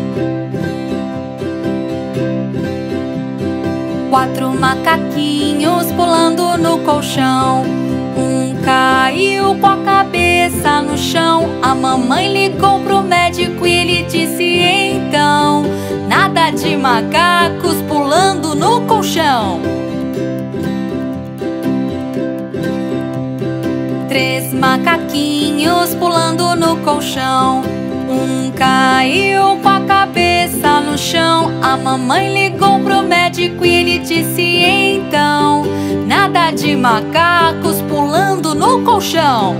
Quatro macaquinhos pulando no colchão. Um caiu com a cabeça no chão. A mamãe ligou pro médico e ele disse então: nada de macacos pulando no colchão. Três macaquinhos pulando no colchão. Um caiu no chão. A mamãe ligou pro médico e ele disse então: nada de macacos pulando no colchão.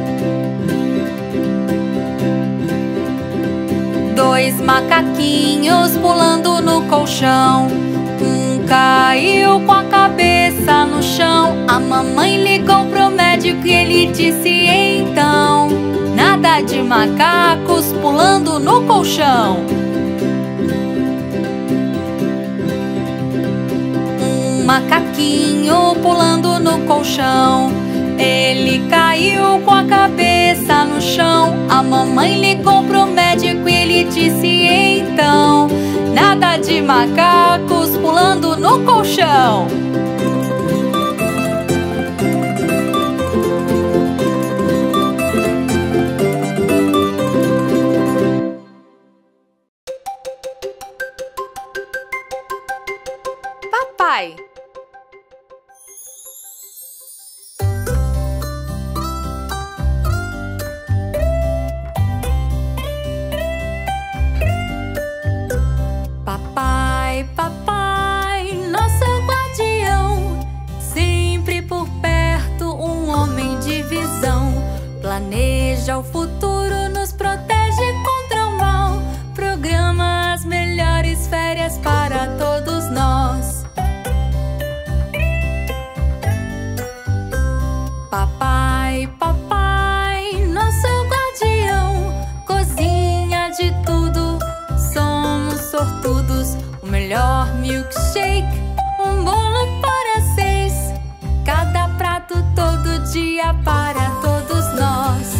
Dois macaquinhos pulando no colchão. Um caiu com a cabeça no chão. A mamãe ligou pro médico e ele disse então: nada de macacos pulando no colchão. Um macaquinho pulando no colchão. Ele caiu com a cabeça no chão. A mamãe ligou pro médico e ele disse então: nada de macacos pulando no colchão. Papai. Papai, papai, nosso guardião, sempre por perto, um homem de visão. Planeja o futuro, nos protege contra o mal, programa as melhores férias para todos nós. Papai, papai, nosso guardião, cozinha de tudo, somos sortudos. O melhor milkshake, um bolo para seis, cada prato todo dia para todos nós.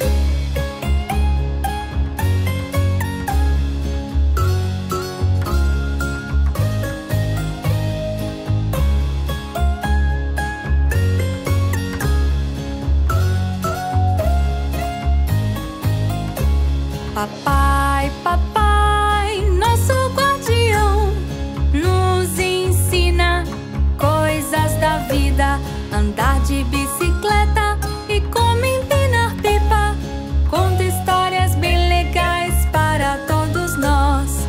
Papai, papai, nosso guardião, nos ensina coisas da vida, andar de bicicleta e como empinar pipa, conta histórias bem legais para todos nós.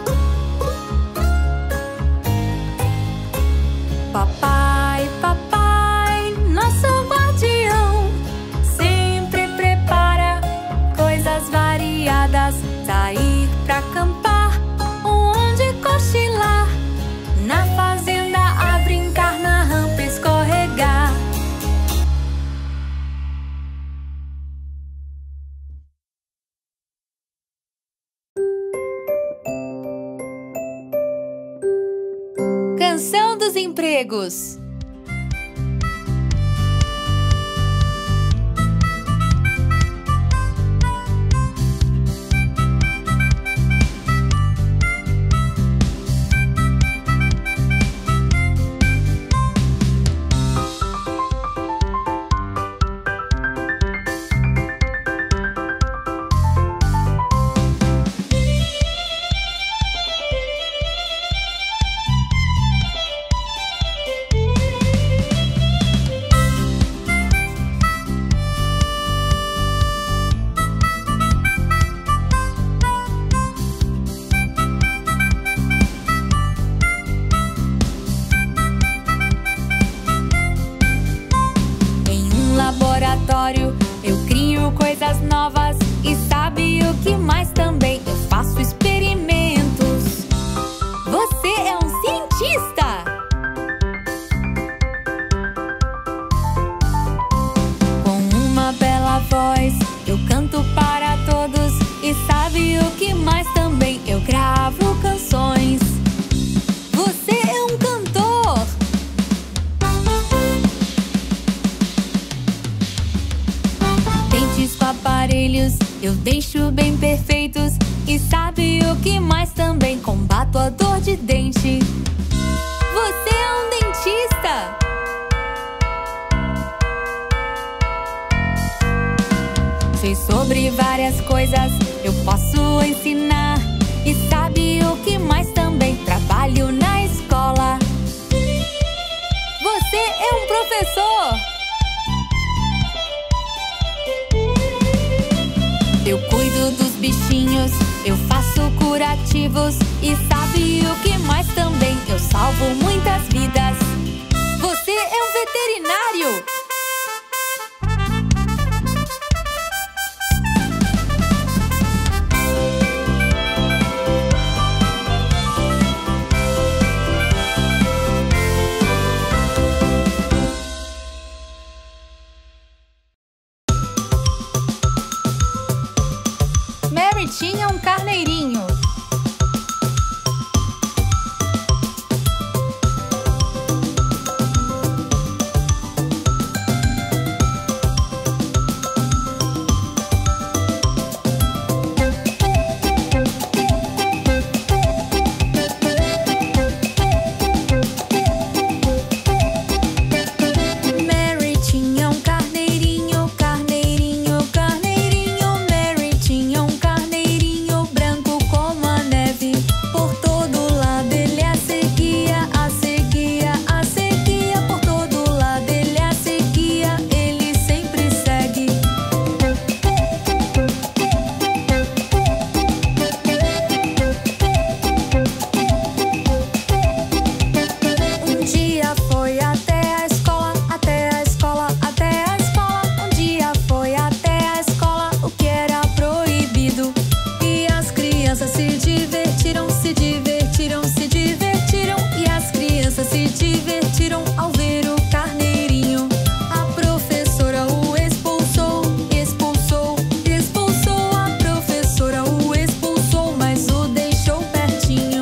Papai, papai, nosso guardião, sempre prepara coisas variadas, sair pra acampar, onde cochilar, na fazenda a brincar, na rampa escorregar. Canção dos empregos. Eu crio coisas novas e sabe o que mais também? Eu faço experimentos. Você é um cientista! Com uma bela voz eu canto para todos e sabe o que mais também? Eu gravo canções. Você é um cantor! Dentes com aparelhos eu deixo bem perfeitos e sabe o que mais também? Combato a dor de dente. Você é um dentista! Sei sobre várias coisas, eu posso ensinar. E sabe o que mais também? Trabalho na escola. Você é um professor! Eu cuido dos bichinhos, eu faço curativos. E sabe o que mais também? Eu salvo muitas vidas. Você é um veterinário! Mary tinha um carneirinho. Mary tinha um carneirinho, carneirinho, carneirinho. Mary tinha um carneirinho branco como a neve. Por todo lado ele a seguia, a seguia, a seguia. Por todo lado ele a seguia, ele sempre segue. Um dia foi até a escola, até a escola, até a escola. Um dia foi até a escola, o que era proibido. E as crianças se divertiram, se divertiram, se divertiram. E as crianças se divertiram ao ver o carneirinho. A professora o expulsou, expulsou, expulsou. A professora o expulsou, mas o deixou pertinho.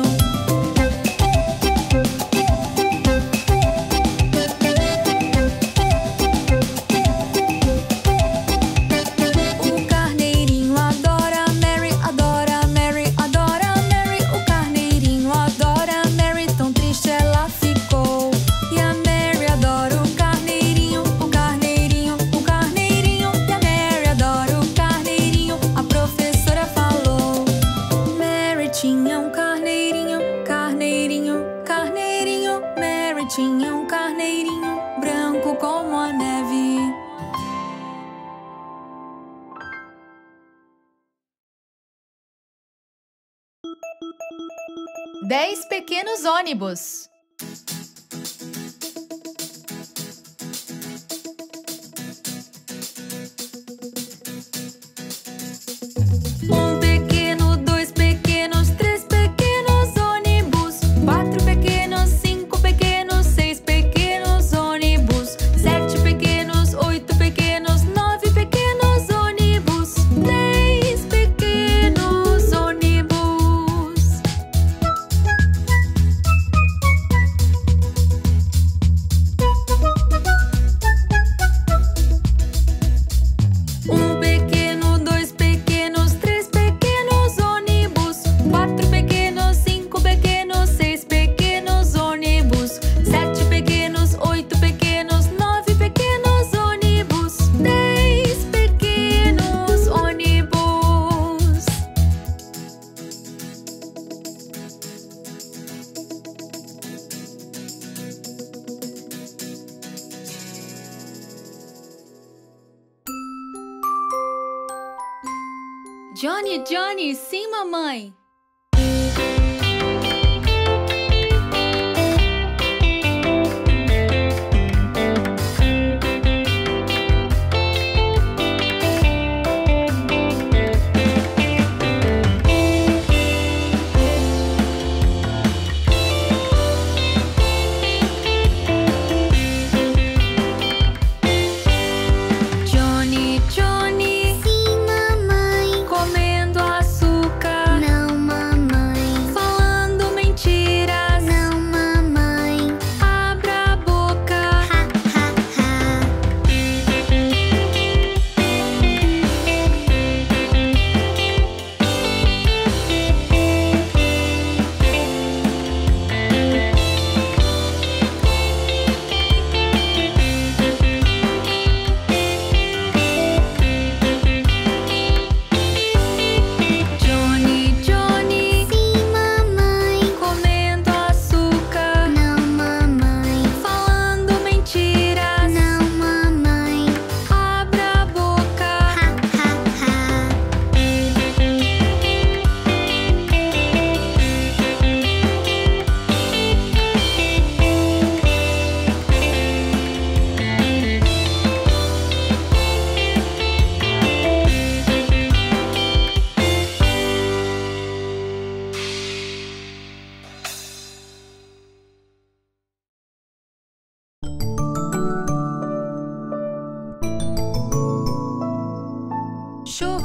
O carneirinho adora Mary, adora Mary, adora Mary. O carneirinho adora Mary, tão triste ela ficou. E a Mary adora o carneirinho, o carneirinho, o carneirinho. E a Mary adora o carneirinho, a professora falou. Mary tinha um carneirinho, carneirinho, carneirinho. Mary tinha um carneirinho branco como a neve. Dez pequenos ônibus. Um pequeno, dois pequenos, três pequenos ônibus. Quatro pequenos, cinco pequenos, seis pequenos ônibus. Sete pequenos, oito pequenos, nove pequenos ônibus. Dez pequenos ônibus. Um pequeno, dois pequenos, três pequenos ônibus. Quatro pequenos, cinco pequenos, seis pequenos ônibus. Sete pequenos, oito pequenos, nove pequenos ônibus. Dez pequenos ônibus. Johnny, Johnny, sim, mamãe. Johnny, Johnny, Sim, mamãe. comendo açúcar. Não,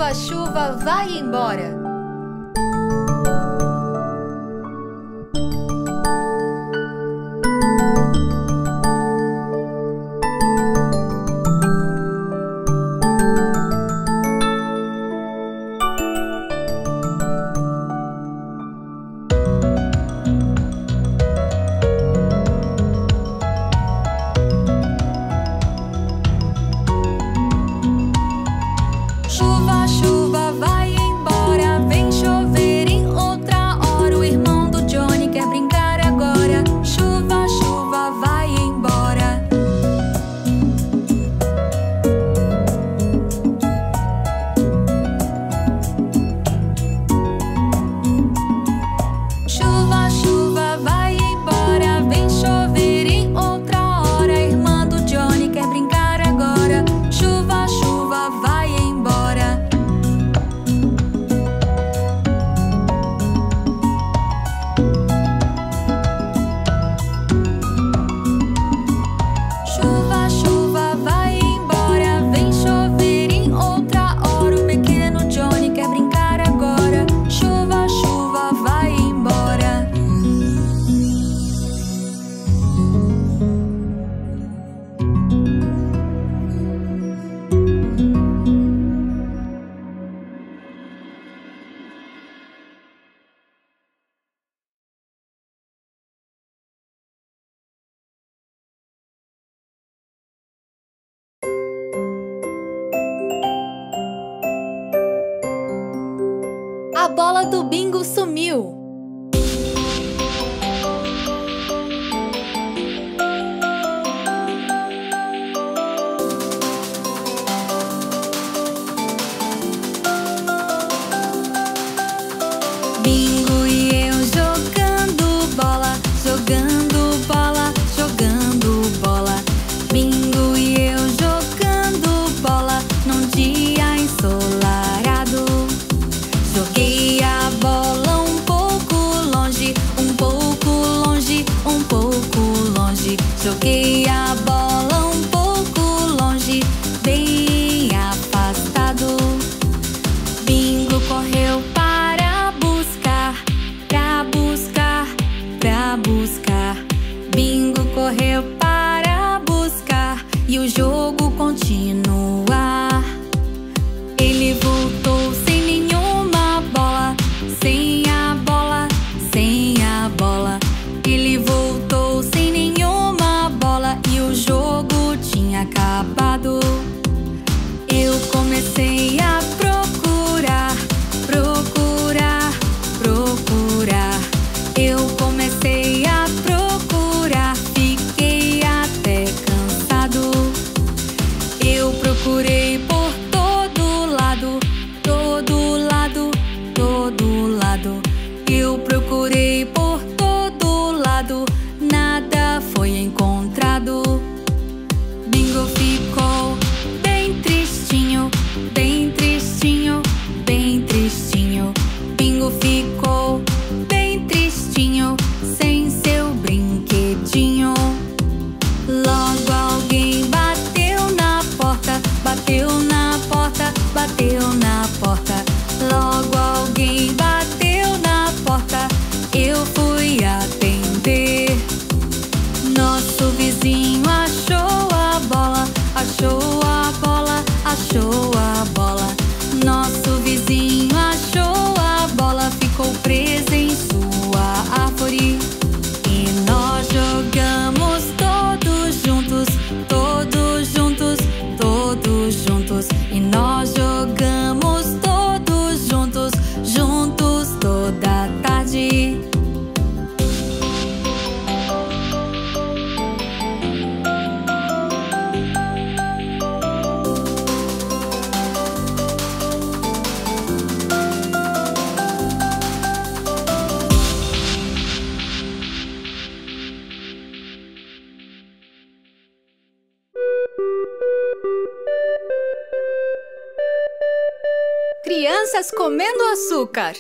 Chuva, chuva, vai embora. Chuva, chuva, vai embora. Vem chover em outra hora. O irmão do Johnny quer brincar agora. Chuva, chuva, vai embora. Chuva, chuva, vai embora. Vem chover em outra hora. A irmã do Johnny quer brincar agora. Chuva, chuva, vai embora. Chuva, chuva, vai embora. Vem chover em outra hora. O pequeno Johnny quer brincar agora. Chuva, chuva, vai embora. A bola do bingo sumiu. Bingo e eu jogando bola, jogando bola, jogando bola. Bingo e eu jogando bola num dia ensolarado. Joguei a bola um pouco longe, um pouco longe, um pouco longe. Joguei a bola um pouco longe, bem afastado. Bingo correu para buscar, pra buscar, pra buscar. Bingo correu para buscar e o jogo continuar. Ele voltou sem nenhuma bola, sem a bola, sem a bola. Ele voltou sem nenhuma bola e o jogo tinha acabado. Eu comecei a procurar, procurar, procurar. Eu comecei a procurar, fiquei até cansado. Eu procurei por todo lado, todo lado, todo lado. Eu procurei por todo lado, nada foi encontrado. Bingo ficou bem tristinho, bem tristinho, bem tristinho. Bingo ficou bem tristinho, sem seu brinquedinho. Logo alguém bateu na porta, bateu na porta, bateu na porta. Logo alguém bateu na porta, eu fui atender. Nosso vizinho achou a bola, achou a bola, achou a bola. Nosso vizinho achou a bola, ficou presa em sua árvore. E nós jogamos todos juntos, todos juntos, todos juntos. E nós jogamos todos juntos, juntos toda a tarde. Crianças comendo açúcar.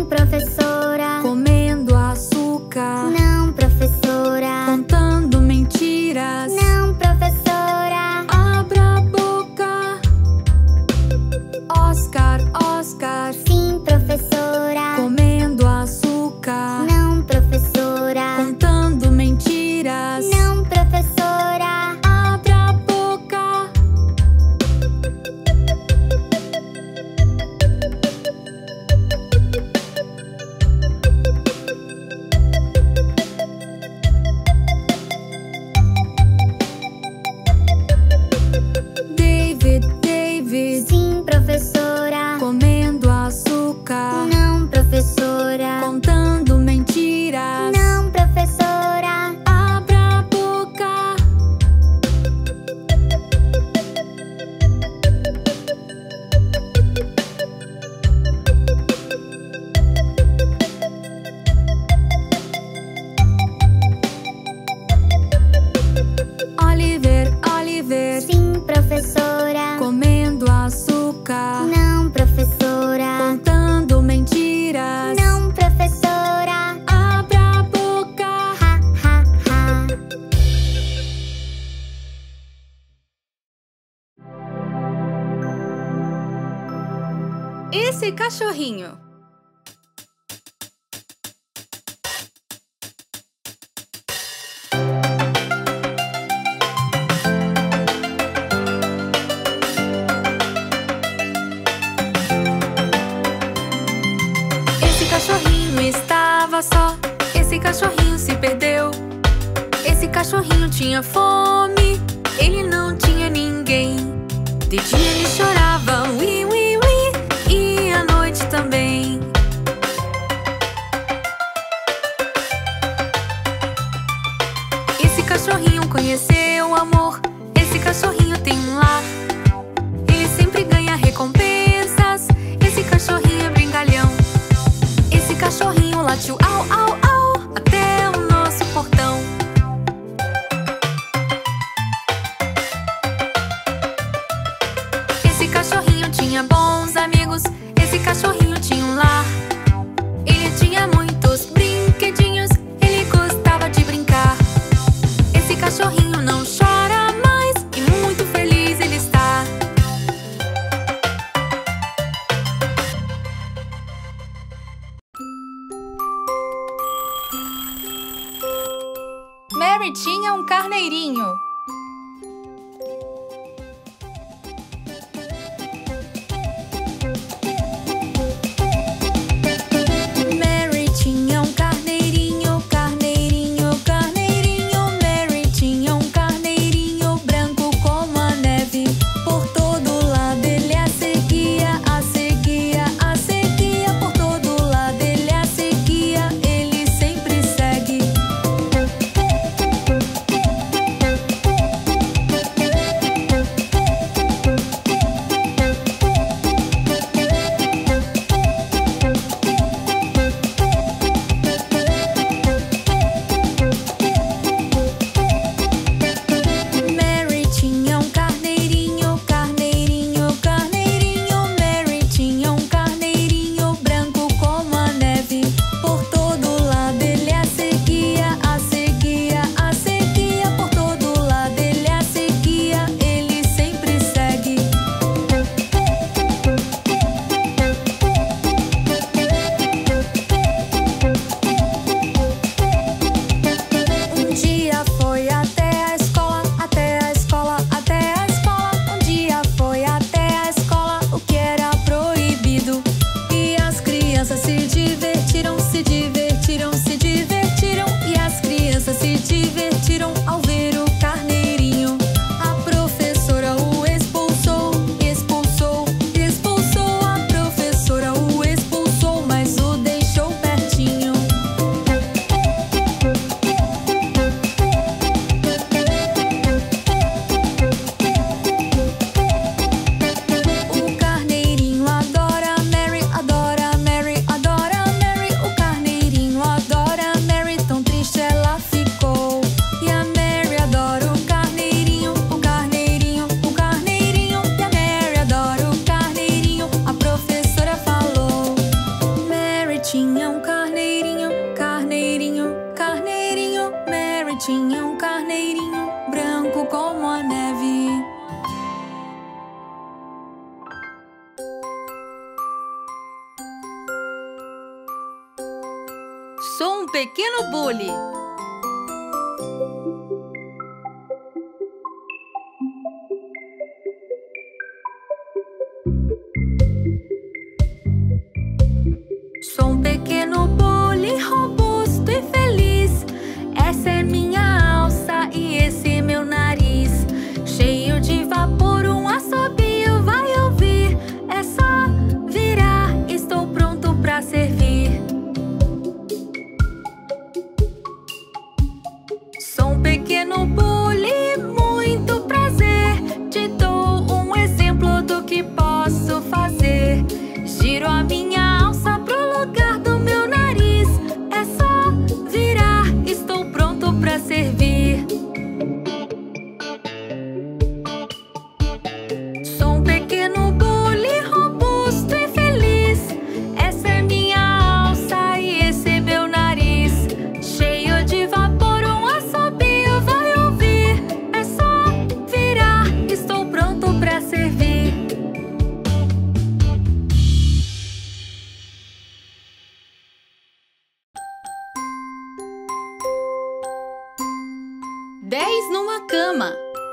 professora. Comendo açúcar. Não, professora. Contando mentiras. Não, professora. Abra a boca. Oscar, Oscar. Sim, professora. Comendo açúcar. Não, professora. Contando mentiras. Não, professora. Abra a boca. David, David. Sim, professora. Comendo açúcar. Não, professora. Contando mentiras. Não, professora. Abra a boca. Oliver, Oliver. Sim, professora. Comendo açúcar. Não, professora. Contando mentiras. Não, professora. Abra a boca. Ha, ha, ha. Esse cachorrinho. Esse cachorrinho estava só. Esse cachorrinho se perdeu. Esse cachorrinho tinha fome. Ele não tinha ninguém. De dia ele chorava, ui, ui, ui, e à noite também. Esse cachorrinho conheceu o amor. Esse cachorrinho tem um lar. Ele sempre ganha recompensas. Esse cachorrinho é brincalhão. Esse cachorrinho latiu au, au, au até o nosso portão. Esse cachorrinho tinha bons amigos. Esse cachorrinho tinha um lar. Ele tinha muitos brinquedinhos. Ele gostava de brincar. Esse cachorrinho não chora mais e muito feliz ele está. Mary tinha um carneirinho. Mary tinha um carneirinho, carneirinho, carneirinho. Mary tinha um carneirinho branco como a neve. Por todo lado ele a seguia, a seguia, a seguia. Por todo lado ele a seguia, ele sempre segue. tinha um carneirinho, carneirinho, carneirinho. Mary tinha um carneirinho, branco como a neve. Sou um pequeno bule. Sou um pequeno bule, robusto e feliz. Essa é minha alça e esse é meu nariz. Cheio de vapor, um assobio vai ouvir. É só virar, estou pronto pra servir. Sou um pequeno bule, muito prazer. Te dou um exemplo do que posso fazer. Giro a minha alça pro lugar do meu nariz. É só virar, estou pronto pra servir. Sou um pequeno bule, robusto e feliz. Essa é minha alça e esse é meu nariz. Cheio de vapor, um assobio vai ouvir. É só virar, estou pronto pra servir. Dez numa cama.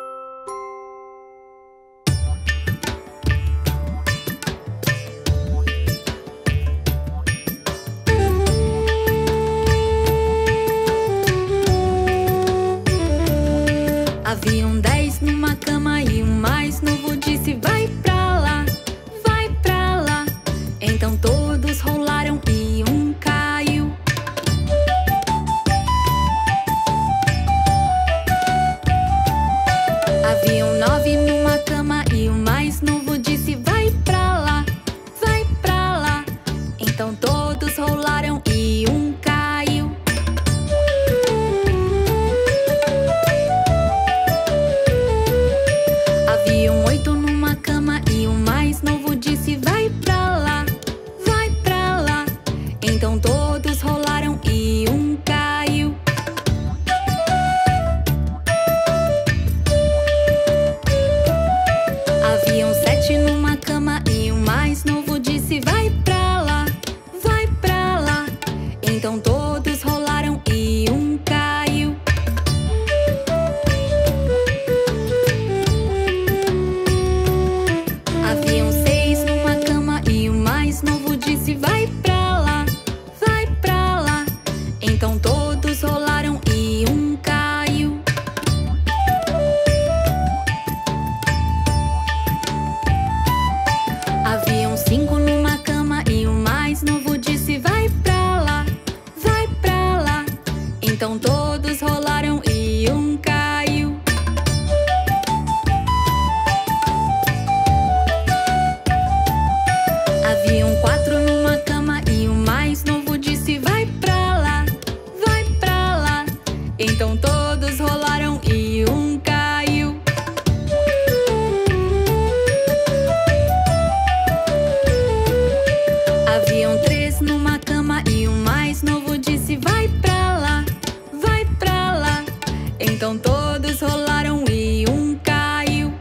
Haviam dez numa cama e o mais novo disse: vai pra lá, vai pra lá. Então todos rolaram e um caiu. Haviam nove numa cama e o mais novo disse: vai pra lá, vai pra lá. Então todos rolaram e um caiu. Haviam oito numa cama e o mais novo disse: vai pra lá, vai pra lá. Então todos rolaram e um caiu. Haviam sete numa cama e o mais novo disse: vai pra lá, vai pra lá. Então todos rolaram e um caiu. Haviam seis numa cama e o mais novo disse: vai pra lá, vai pra lá. Então todos rolaram e um caiu. Haviam cinco numa cama e o mais novo disse: vai pra lá, vai pra lá. Então todos rolaram e um caiu. Haviam quatro numa cama e o mais novo disse: vai pra lá, vai pra lá. Então todos rolaram e um caiu. Haviam três numa cama e o mais novo disse: vai pra lá, vai pra lá. Então todos rolaram e um caiu.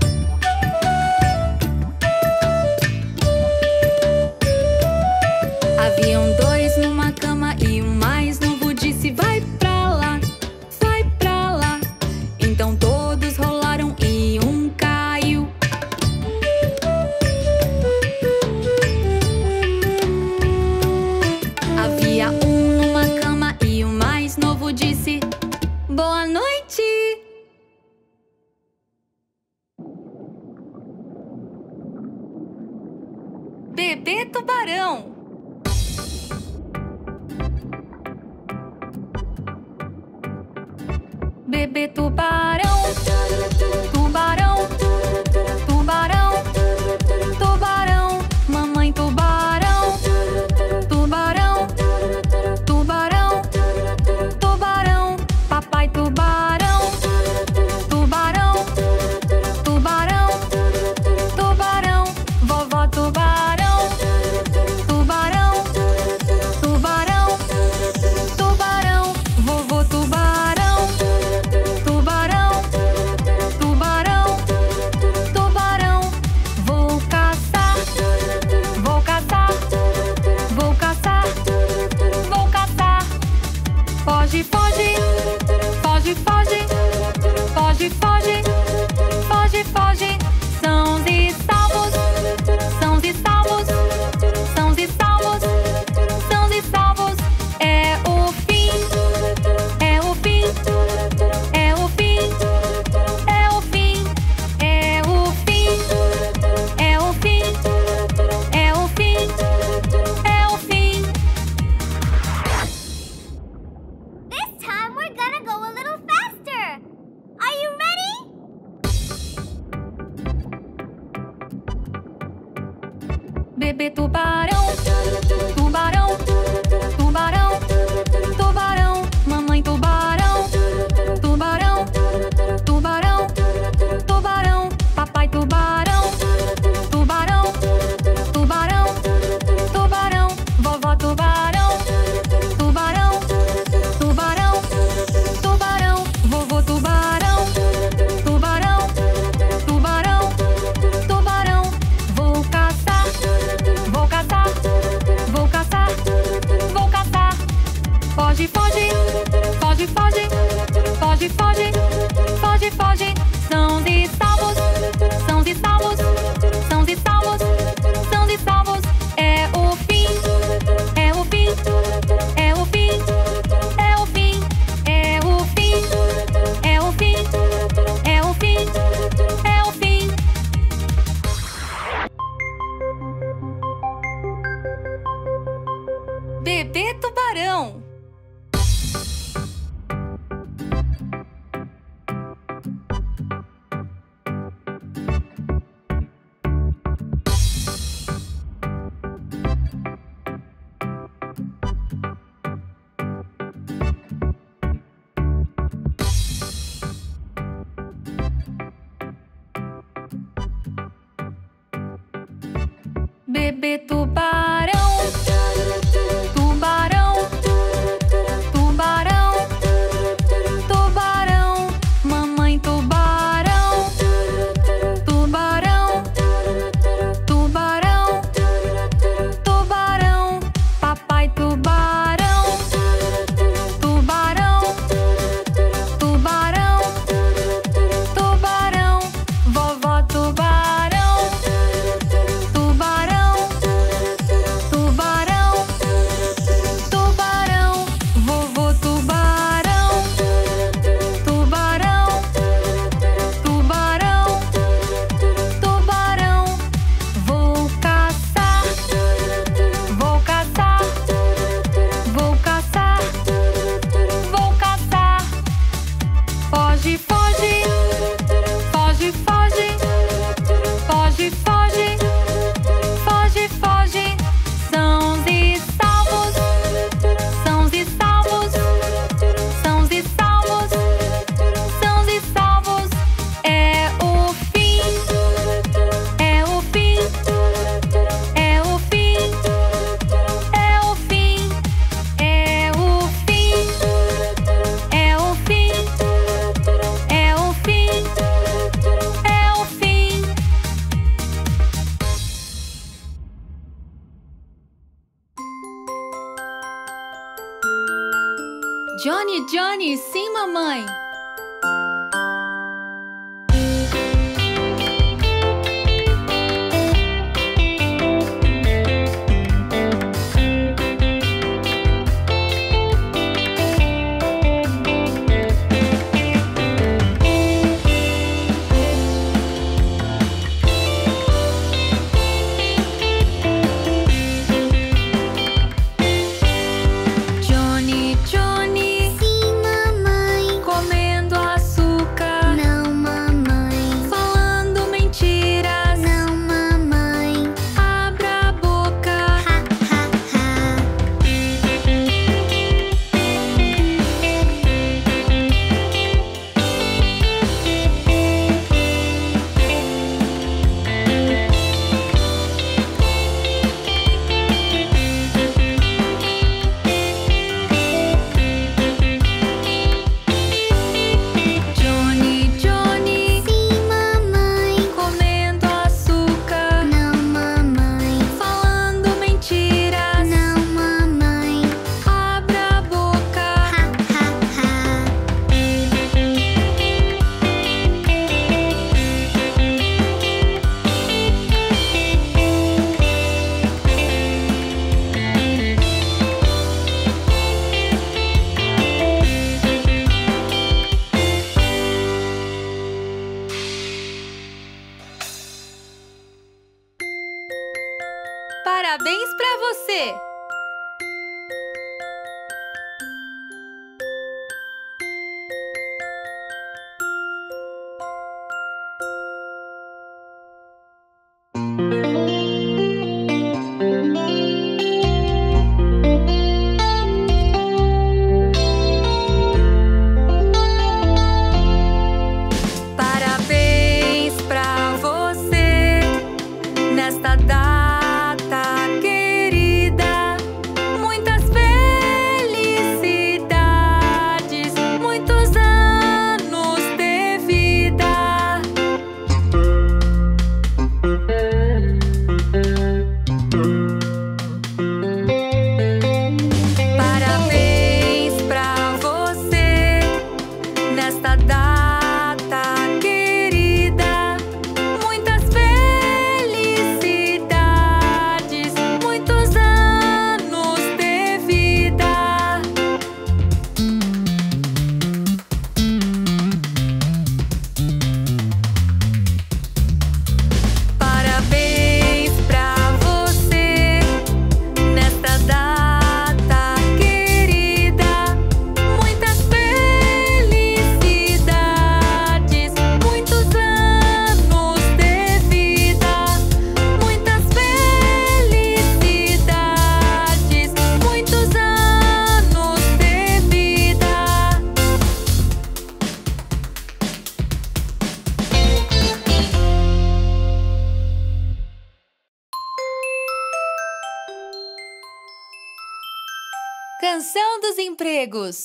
Haviam dois numa cama e o mais novo disse: vai pra lá, vai pra lá. Então todos rolaram e um caiu. Havia um numa cama e o mais novo disse: boa noite. Bebê tubarão. Bebê tubarão, tubarão, tubarão, tubarão. Mamãe tubarão, tubarão, tubarão, tubarão. Papai tubarão, tubarão, tubarão, tubarão. Vovó tubarão, tubarão, Foge, foge, foge, foge, foge, foge, foge, foge. Sãos e salvos, sãos e salvos, sãos e salvos, sãos e salvos. É o fim, é o fim, é o fim, é o fim, é o fim, é o fim, é o fim, é o fim. This time we're gonna go a little faster. Are you ready? Bebê tubarão, tubarão, tubarão, tubarão. Mamãe tubarão, tubarão, tubarão, tubarão. Papai tubarão, tubarão, tubarão, tubarão. Vovó tubarão, tubarão, tubarão, tubarão. Vovô tubarão, tubarão, tubarão, tubarão. Vou caçar, vou caçar, vou caçar, vou caçar. Foge, foge, foge, foge, foge, foge, foge, foge. Sãos e salvos, sãos e salvos, sãos e salvos, sãos e salvos. É o fim, é o fim, é o fim, é o fim, é o fim, é o fim, é o fim, é o fim. Bebê tubarão. Bebê tubarão, tubarão, tubarão, tubarão. Mamãe tubarão, tubarão, tubarão, tubarão. Papai tubarão, tubarão, tubarão, tubarão. Vovó tubarão, tubarão, tubarão, tubarão. Vovô tubarão, tubarão, tubarão, tubarão. Vou caçar, vou caçar, vou caçar, vou caçar. Foge, foge, foge, foge, foge, foge, foge, foge. Sãos e salvos, sãos e salvos, sãos e salvos, sãos e salvos. É o fim, é o fim, é o fim, é o fim, é o fim, é o fim, é o fim, é o fim. Johnny, Johnny, sim, mamãe. Johnny, Johnny, Sim, mamãe. comer Canção dos Empregos.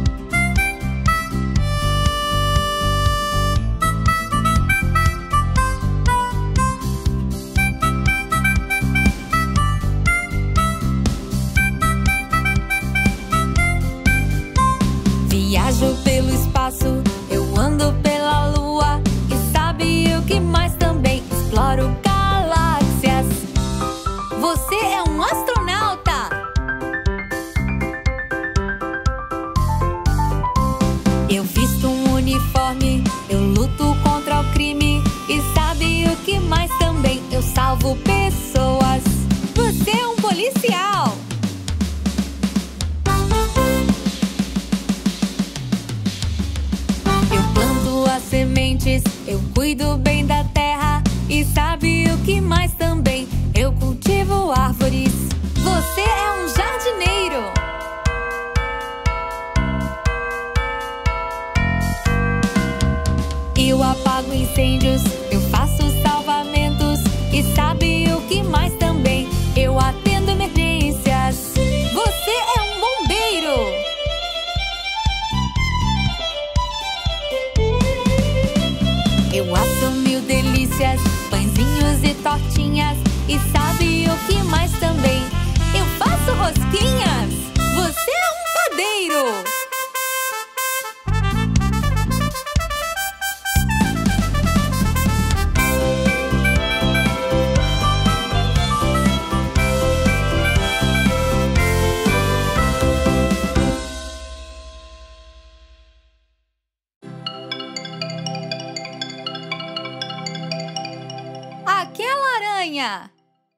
Viajo pelo espaço, eu ando pela lua. E sabe o que mais também? Exploro galáxias. Você é um astronauta! Eu visto um uniforme, eu luto contra o crime. E sabe o que mais também? Eu salvo pessoas. Você é um policial! Sementes, eu cuido bem da terra. E sabe o que mais também? Eu cultivo árvores. Você é um jardineiro! Eu apago incêndios, eu faço salvamentos. E sabe o que mais também? Eu atendo emergências. Você é um bombeiro! Eu asso mil delícias, pãezinhos e tortinhas. E sabe o que mais também? Eu faço rosquinhas! Você é um padeiro! Aquela aranha!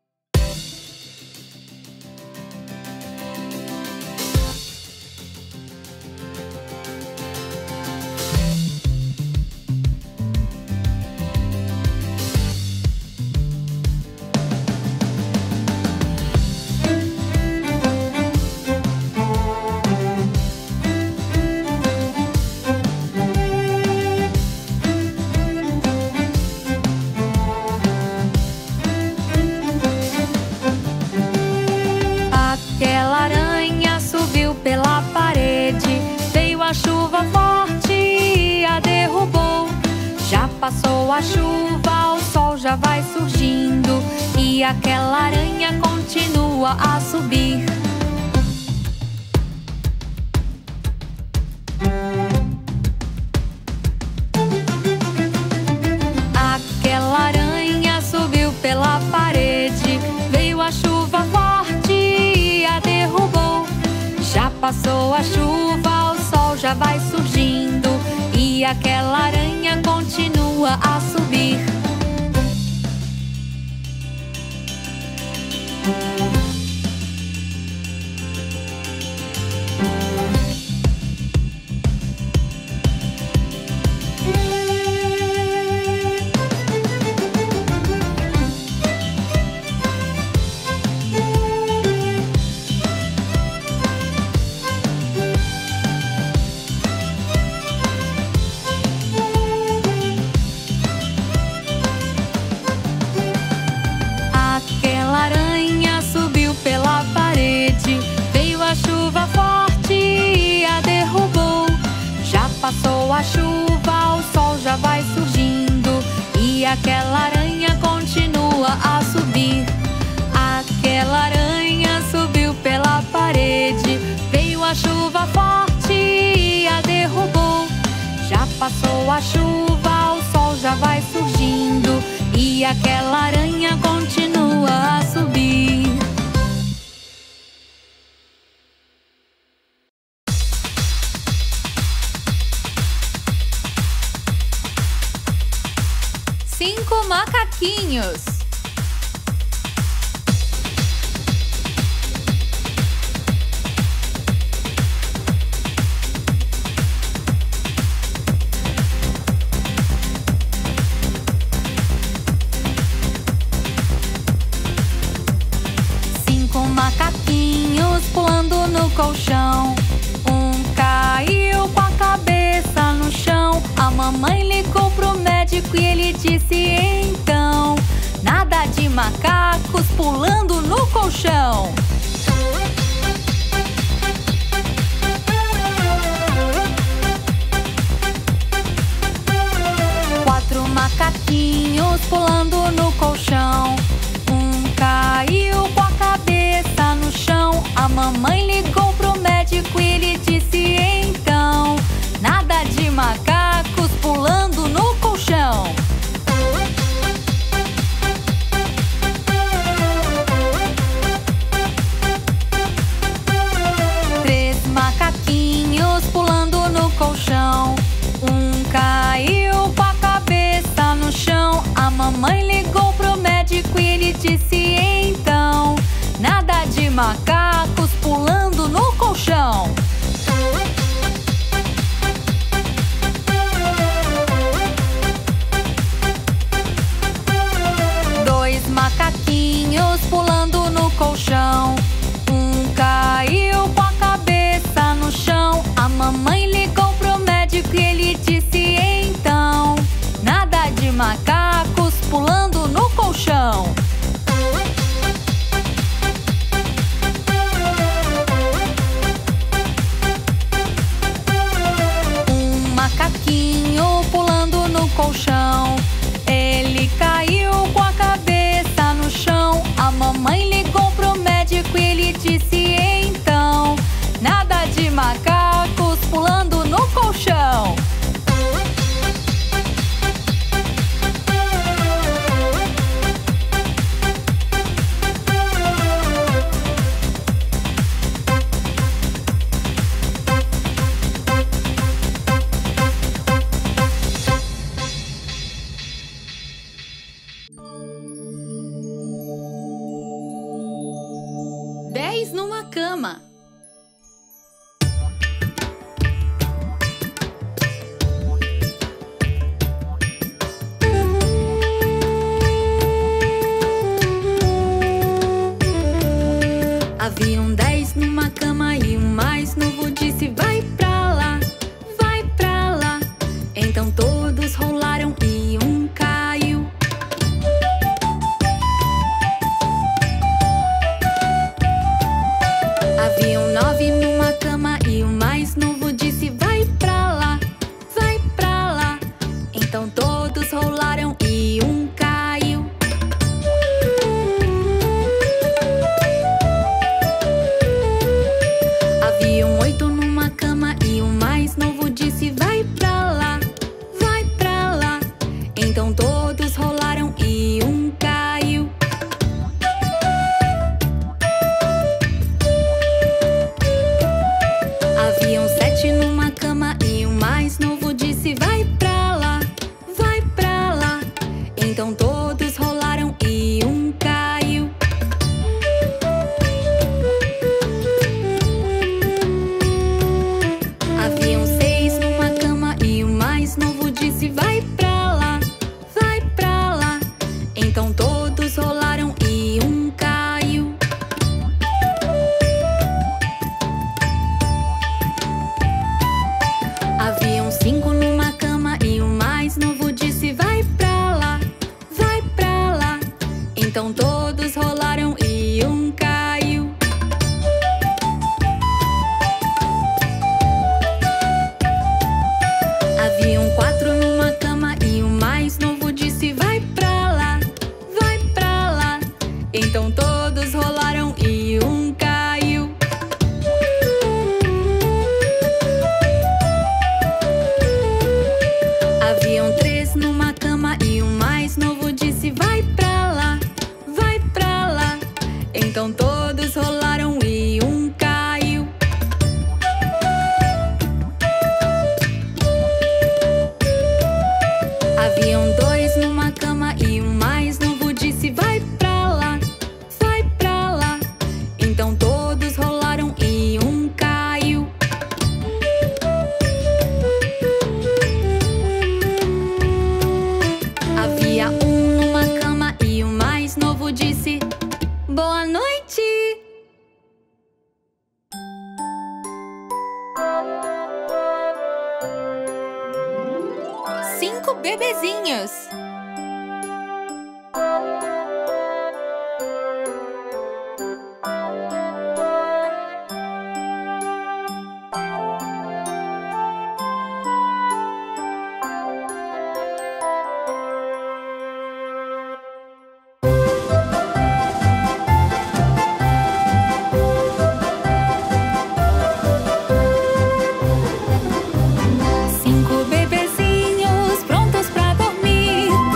Passou a chuva, o sol já vai surgindo. E aquela aranha continua a subir. Aquela aranha subiu pela parede. Veio a chuva forte e a derrubou. Já passou a chuva, o sol já vai surgindo. E aquela aranha continua a subir. Passou a chuva, o sol já vai surgindo. E aquela aranha continua a subir. Aquela aranha subiu pela parede. Veio a chuva forte e a derrubou. Já passou a chuva, o sol já vai surgindo. E aquela aranha continua a subir. Cinco macaquinhos. Cinco macaquinhos pulando no colchão. Um caiu com a cabeça no chão. A mamãe ligou pro médico e ele disse então: nada de macacos pulando no colchão. macacos pulando no colchão. Dois macaquinhos pulando no colchão. Um caiu com a cabeça no chão. A mamãe ligou pro médico e ele disse então: nada de macacos pulando no colchão. Um macaquinho pulando no colchão. Ele caiu com a cabeça no chão. A mamãe ligou pro médico e ele disse então: nada de macacos pulando no colchão. Dez numa cama. Haviam dez numa cama e o mais novo disse: vai pra lá, vai pra lá. Então todos rolaram e um caiu. Haviam nove numa cama e o mais novo disse: vai pra lá, vai pra lá. Então todos rolaram e um caiu. Haviam oito numa cama e o mais novo disse: vai pra lá, vai pra lá. Então todos rolaram e um caiu. Haviam sete numa cama e o mais novo disse: vai pra lá, vai pra lá. Então todos rolaram e um caiu. Haviam seis numa cama e o mais novo disse: vai pra lá, vai pra lá. Então todos rolaram e um caiu. Haviam cinco numa cama e o mais novo disse: vai pra lá, vai pra lá. Então todos rolaram e um caiu. Haviam quatro numa cama e o mais novo disse: vai pra lá, vai pra lá. Então todos rolaram e um caiu. Haviam três numa cama e o mais novo disse: vai pra lá, vai pra lá. Então todos rolaram e um caiu. Haviam dois numa cama e o mais novo disse: vai pra lá, vai pra lá. Então todos rolaram e um caiu. Havia um numa cama e o mais novo disse: boa noite. Cinco bebezinhos. Cinco bebezinhos prontos pra dormir.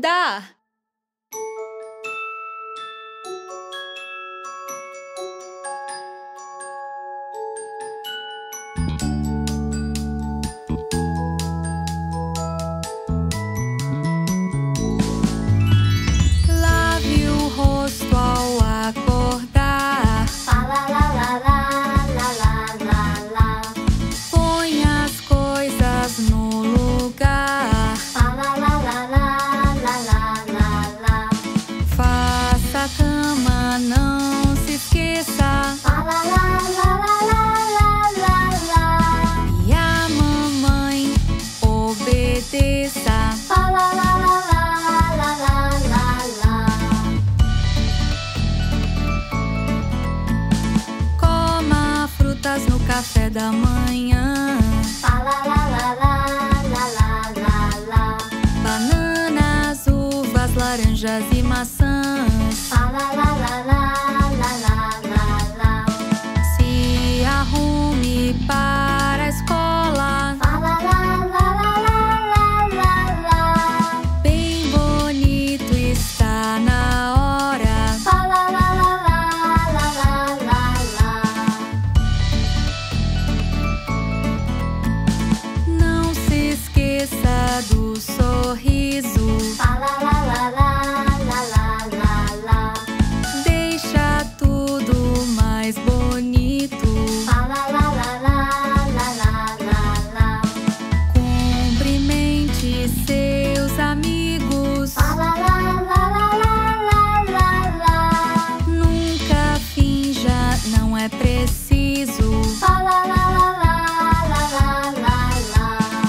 nadar. Lave o rosto ao acordar. Fa la la la la la la la. Põe as coisas no lugar. Fa la la la la la la la la. Faça a cama, não se esqueça. Fa la la la la la la la la. E a mamãe obedeça. Fa la la la la la la la la. Coma frutas no café da manhã. Fa la la la la la la la la. Bananas, uvas, laranjas e maçãs. Fa la la la la la la la la. Se arrume para a escola. Fa la la la la la la la la. Bem bonito está na hora. Fa la la la la la la la la. Não se esqueça do sorriso. Fa la la la la la la la la. Deixa tudo mais bonito. Fa la la la la la la la la. Cumprimente seus amigos. Fa la la la la la la la la. Nunca finja, não é preciso. Fa la la la la la la la la.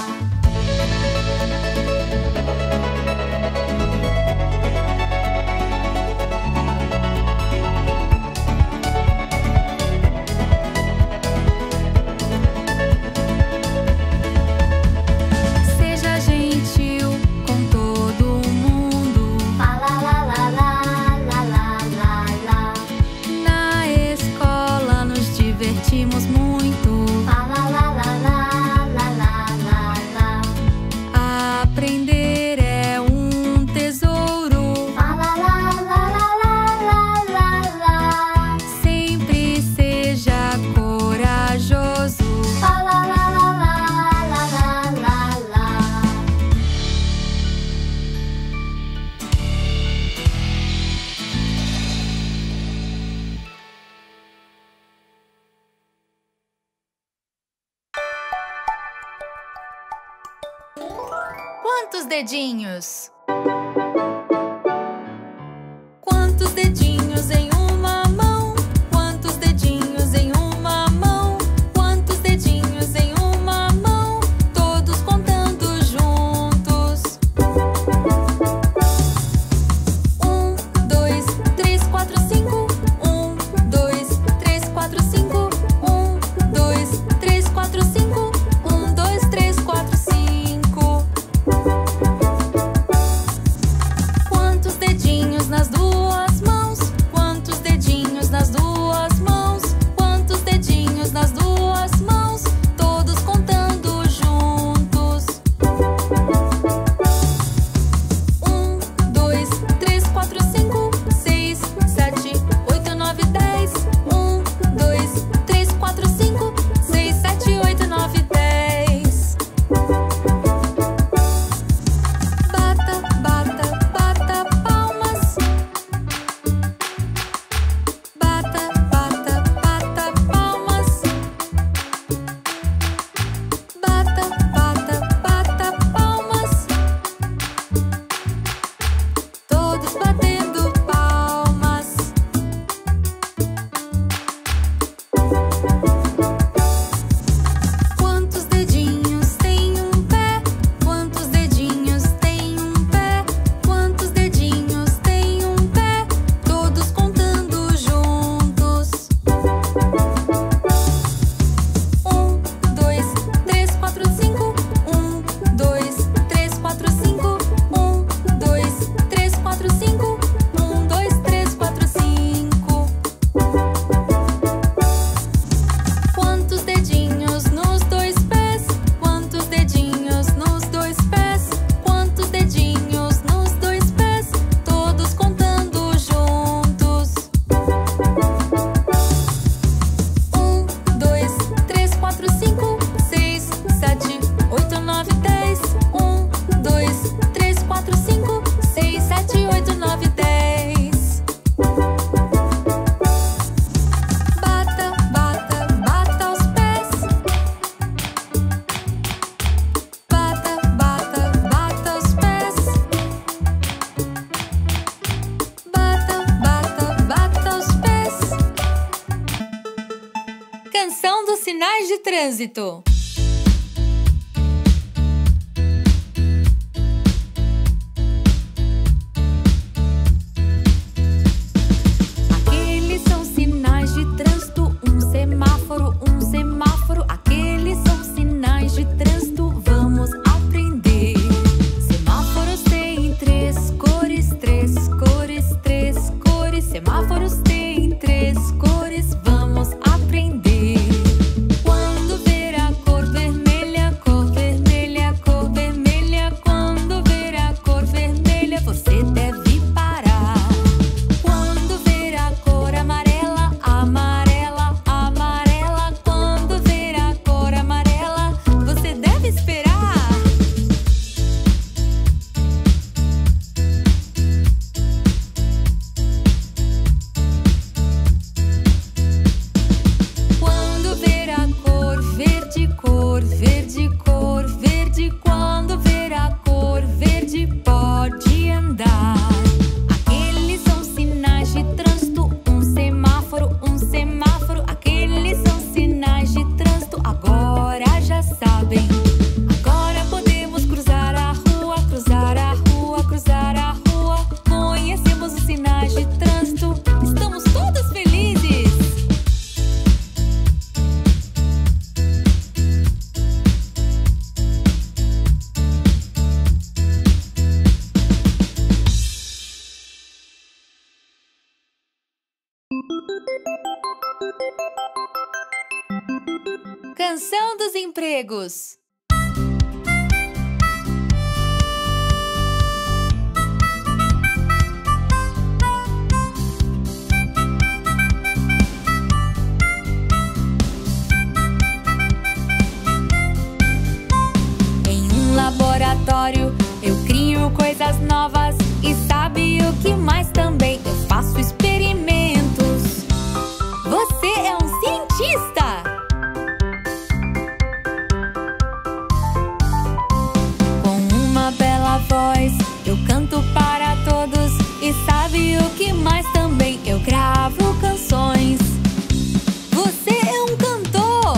Seja gentil com todo mundo. Fa la la la la la la la la. Na escola nos divertimos muito. Fa la la la la la la la la. Aprender é um tesouro. Fa la la la la la la la la. Sempre seja corajoso. Fa la la la la la la la la. Quantos dedinhos? Quantos dedinhos em uma mão? Quantos dedinhos em uma mão? Quantos dedinhos em uma mão? Todos contando juntos. Um, dois, três, quatro, cinco. Um, dois, três, quatro, cinco. Um, dois, três, quatro, cinco. Um, dois, três, quatro, cinco. Quantos dedinhos nas duas mãos? Quantos de trânsito. Aqueles são sinais de trânsito, um semáforo, um semáforo. Aqueles são sinais de trânsito, vamos aprender. Semáforos têm três cores, três cores, três cores. Semáforos têm três cores, vamos aprender. Quando ver a cor vermelha, cor vermelha, cor vermelha. Quando ver a cor vermelha, você deve parar. Quando ver a cor amarela, amarela, amarela. Quando ver a cor amarela, você deve esperar. Quando ver a cor verde, cor verde, cor verde. Quando ver a cor verde, pode andar. Aqueles são sinais de trânsito, um semáforo, um semáforo. Aqueles são sinais de trânsito, agora já sabem. Agora podemos cruzar a rua, cruzar a rua, cruzar a rua. Conhecemos os sinais de trânsito, estamos todos felizes. Canção dos empregos. Em um laboratório eu crio coisas novas. E sabe o que mais também? Eu faço experimentos. Você é um cientista! Com uma bela voz eu canto para todos. E sabe o que mais também? Eu gravo canções. Você é um cantor!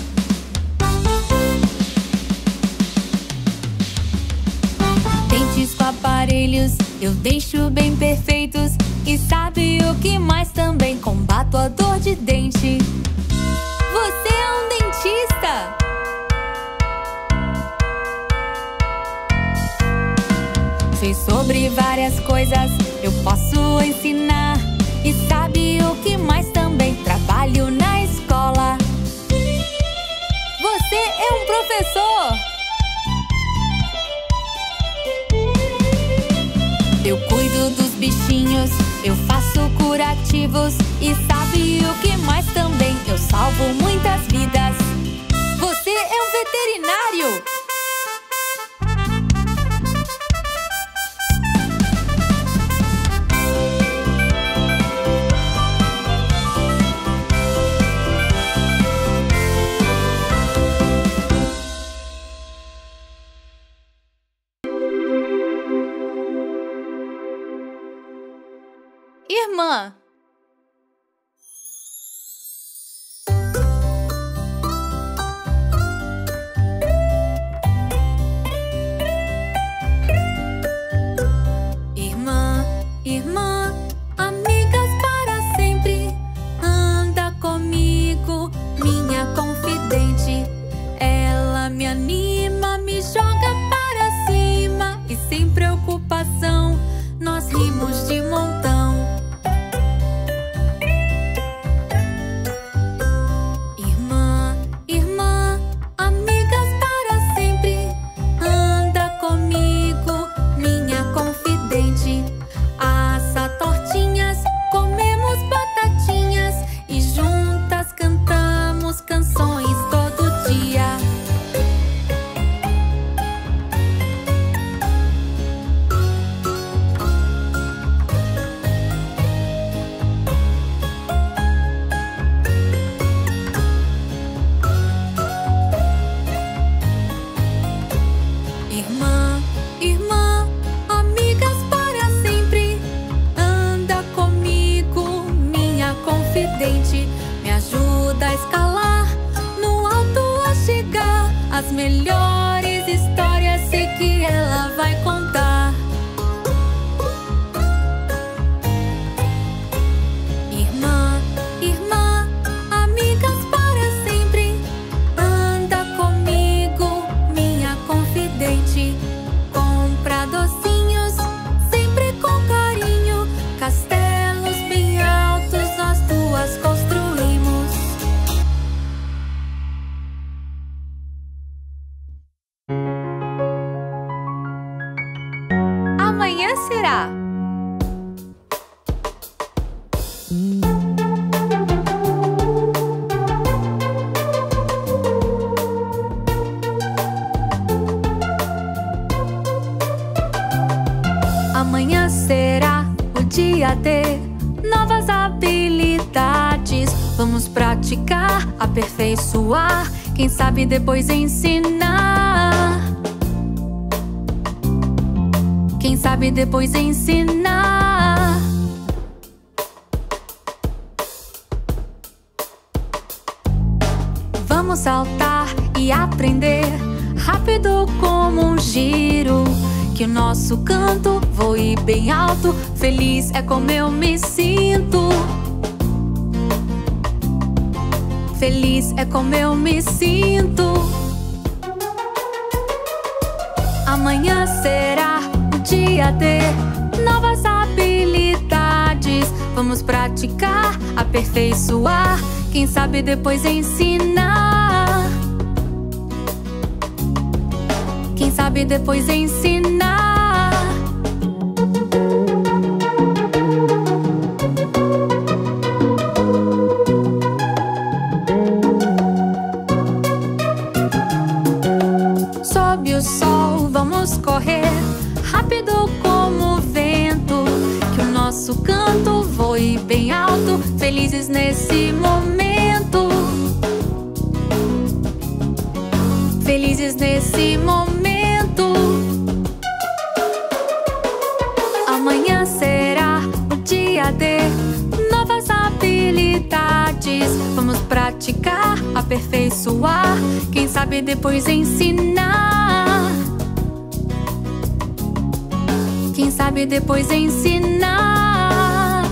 Dentes com aparelhos eu deixo bem perfeitos. E sabe o que mais também? Combato a dor de dente. Você é um dentista! Sei sobre várias coisas, eu posso ensinar. E sabe o que mais também? Trabalho na escola. Você é um professor! Eu cuido dos bichinhos, eu faço curativos. E sabe o que mais também? Eu salvo muitas vidas. Você é um veterinário! Irmã. Irmã, irmã, amigas para sempre. Anda comigo, minha confidente. Ela me anima, me joga para cima. E sem preocupação, nós rimos de montão. Irmã, irmã, amigas para sempre. Anda comigo, minha confidente. Assa tortinhas, comemos batatinhas. E juntas cantamos canções todo dia. Amanhã será o dia de novas habilidades. Vamos praticar, aperfeiçoar, quem sabe depois ensinar. Quem sabe depois ensinar. Vamos saltar e aprender rápido como um giro. Que o nosso canto voe bem alto. Feliz é como eu me sinto. Feliz é como eu me sinto. Amanhã será o dia de novas habilidades. Vamos praticar, aperfeiçoar, quem sabe depois ensinar. Quem sabe depois ensinar. Sob o sol vamos correr, rápido como o vento. Que o nosso canto voe bem alto, felizes nesse momento. Felizes nesse momento. Amanhã será o dia de novas habilidades. Vamos praticar, aperfeiçoar, quem sabe depois ensinar. Quem sabe depois ensinar.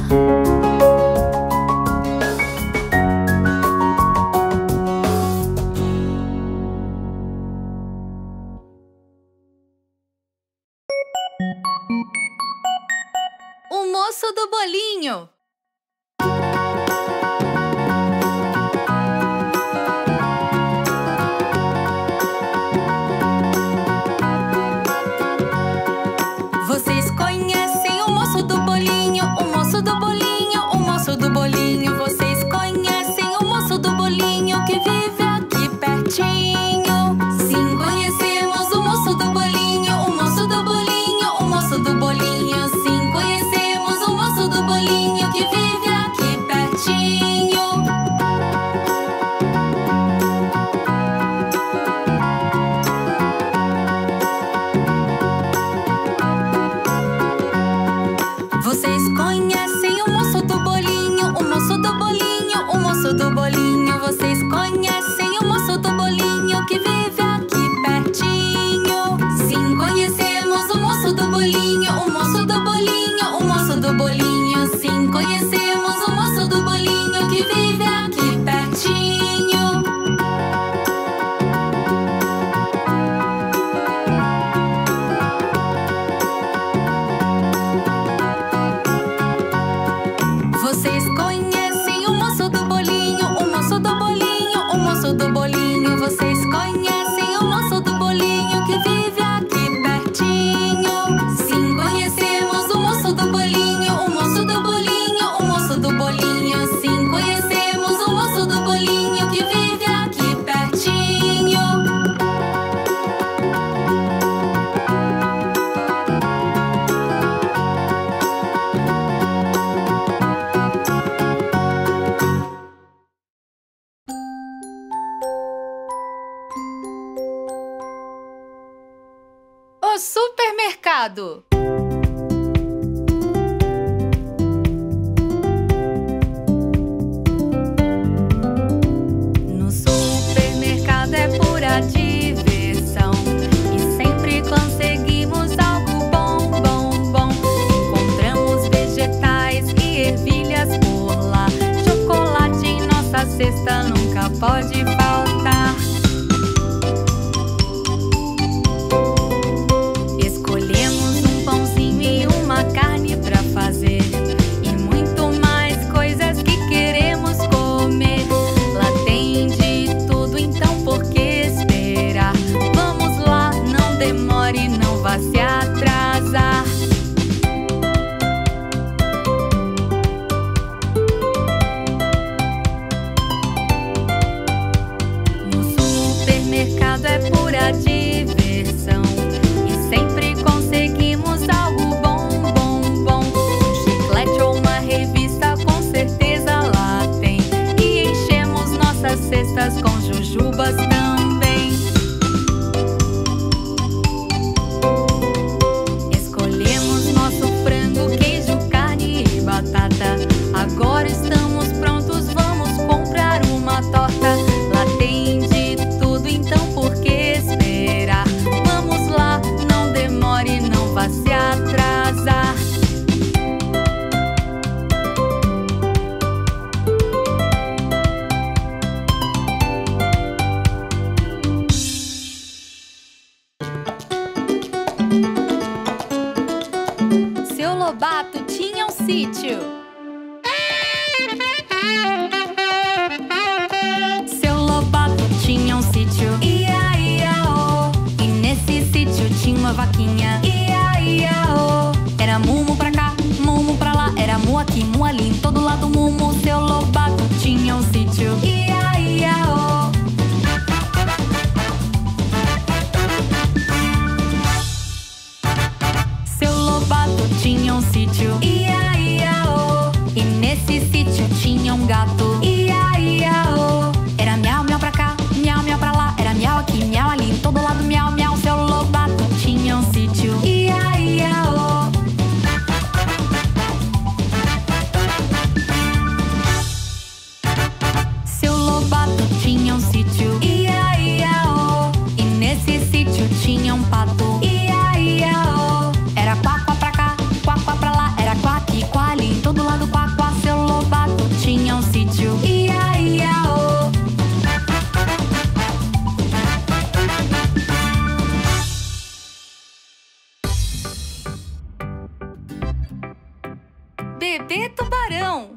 O moço do bolinho. Vocês conhecem o moço do bolinho? O moço do bolinho, o moço do bolinho. Vocês conhecem o moço do bolinho que vive aqui pertinho? Sim, conhecemos o moço do bolinho, o moço do bolinho, o moço do bolinho. Sim, conhecemos o moço do bolinho que vive aqui pertinho. Vocês conhecem o moço do bolinho, o moço do bolinho, o moço do bolinho. Vocês conhecem o moço do bolinho que vive aqui pertinho? Sim, conhecemos o moço do bolinho, o moço do bolinho, o moço do bolinho. Sim, conhecemos o moço do bolinho que vive aqui pertinho. Vocês conhecem o moço do bolinho, o moço do bolinho, o moço do bolinho. Vocês conhecem o moço do bolinho que vive aqui pertinho? Sim, conhecemos o moço do bolinho, o moço do bolinho, o moço do bolinho. Sim, conhecemos o moço do bolinho que vive aqui pertinho. O supermercado. No supermercado é pura diversão e sempre conseguimos algo bom, bom, bom. Encontramos vegetais e ervilhas por lá. Chocolate em nossa cesta nunca pode faltar. Escolhemos um tinha um sítio. Seu Lobato tinha um sítio, ia, ia, oh. E nesse sítio tinha uma vaquinha, ia, ia, oh. Era mumu pra cá, mumu pra lá, era mu aqui, mu ali, em todo lado mumu. Seu Lobato tinha um sítio, ia, ia, oh. Seu Lobato tinha um sítio, ia, ia, oh. E nesse sítio tinha um gato, ia, ia, oh. Era miau, miau pra cá, miau, miau pra lá, era miau aqui, miau ali, em todo lado miau, miau. Seu Lobato tinha um sítio, ia, ia, oh. Seu Lobato tinha um sítio, ia, ia, oh. E nesse sítio tinha um pato, ia, ia, oh. Era quá, quá pra cá, quá, quá pra lá, era quá aqui, quá ali, em todo lado quá, quá. Seu Lobato tinha um sítio, ia, ia, oh. Bebê tubarão.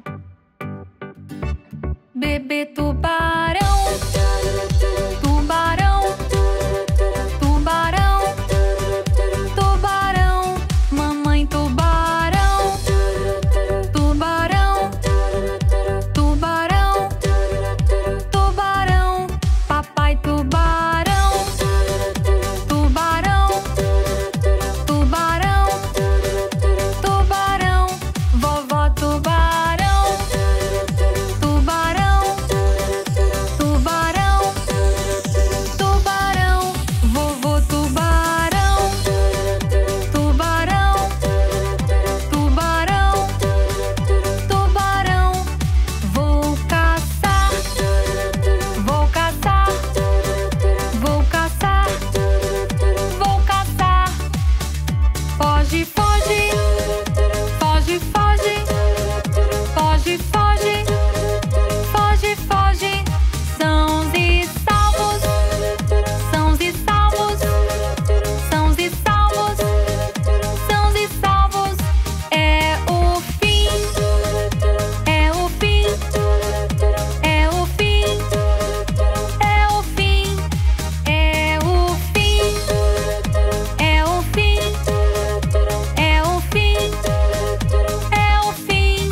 Bebê tubarão. Tubarão. Tubarão. Tubarão. Mamãe tubarão. Tubarão. Tubarão. Tubarão. Papai tubarão. Tubarão. Tubarão. Tubarão. Vovó tubarão. Tubarão. Tubarão. Tubarão. Vovô tubarão. Tubarão. Tubarão. Tubarão. Vou caçar. Vou caçar. Vou caçar. Vou caçar. Foge, foge. Foge, foge. Foge, foge. Foge, foge. Sãos e salvos. Sãos e salvos. Sãos e salvos. Sãos e salvos. É o fim. É o fim. É o fim. É o fim. É o fim. É o fim. É o fim. É o fim.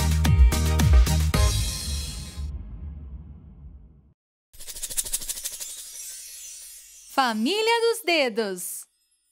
Família dos Dedos.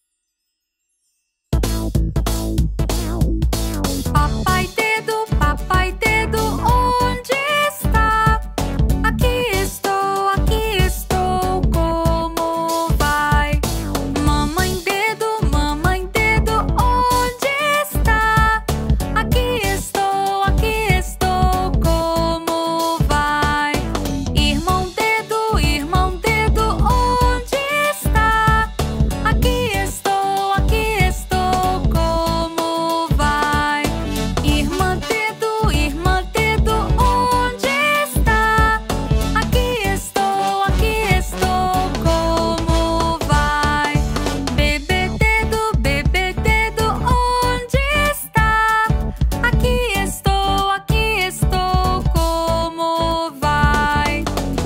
Papai Dedo, Papai Dedo, onde está? Aqui estou, aqui estou, como vai? Mamãe Dedo, Mamãe Dedo, onde está? Aqui estou, aqui estou, como vai? Irmão Dedo, Irmão Dedo, onde está? Aqui estou, aqui estou, como vai? Irmã Dedo, Irmã Dedo, onde está? Aqui estou, aqui estou, como vai? Bebê Dedo, Bebê Dedo, onde está? Aqui estou, aqui estou, como vai?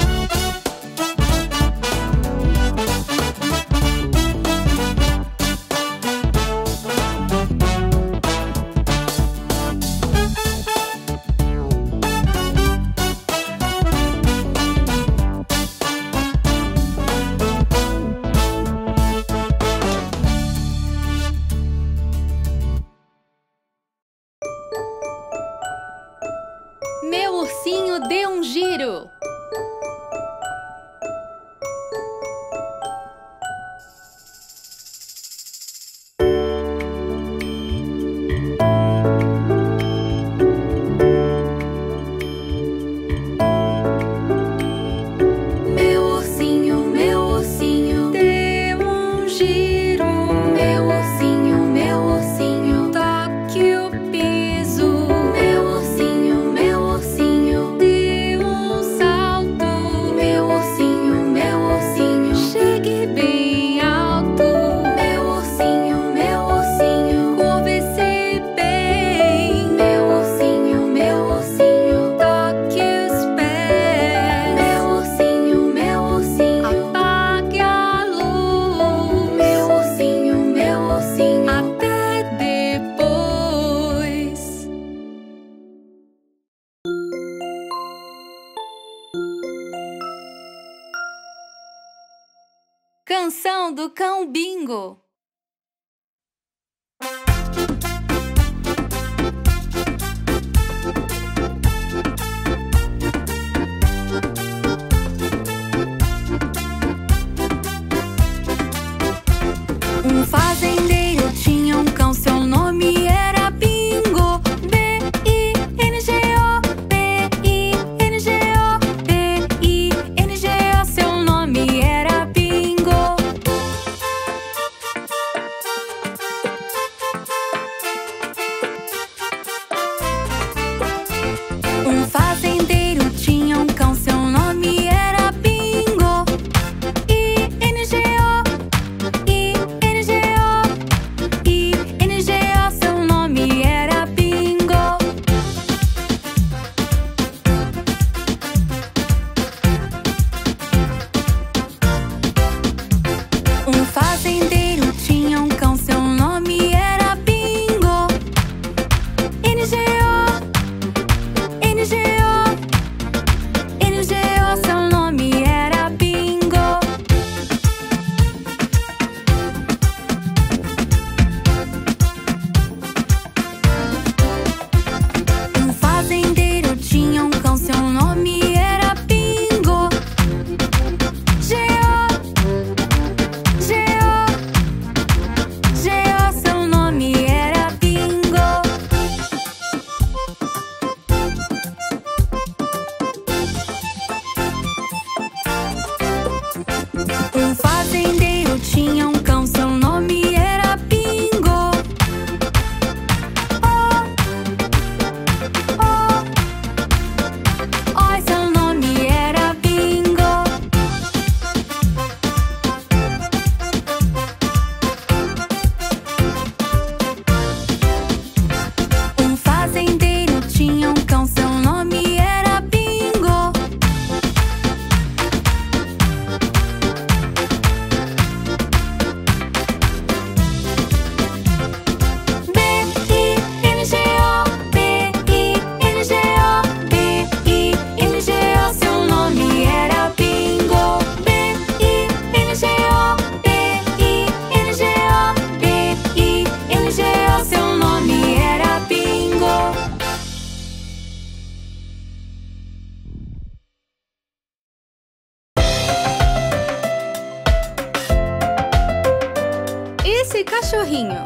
Meu ursinho deu um giro. Meu ursinho, meu ursinho deu um giro. Meu ursinho, meu ursinho toque o piso. Meu ursinho, meu ursinho deu um salto. Meu ursinho, meu ursinho chegue bem alto. Meu ursinho, meu ursinho curve-se bem. do cão Bingo. Um fazendeiro tinha um cão, seu nome era Bingo. B I N G O, B I N G O, B I N G O, seu nome era Bingo. Um fazendeiro tinha um cão, seu nome era Bingo. I N G O, I N G O, I N G O, seu nome era Bingo. Um fazendeiro tinha um cão, seu nome era Bingo. N G O, N G O, N G O, seu nome era Bingo. Um fazendeiro tinha um cão, seu nome era Bingo. G O, G O, G O, seu nome era Bingo. Um fazendeiro tinha um cão, seu nome era Bingo. Oh, oh, oh, seu nome era Bingo. Um fazendeiro tinha um cão, seu nome era Bingo. B I N G O, B I N G O, B I N G O, seu nome era Bingo. B I N G O, B I N G O, B I N G O, seu nome era Bingo. Esse cachorrinho.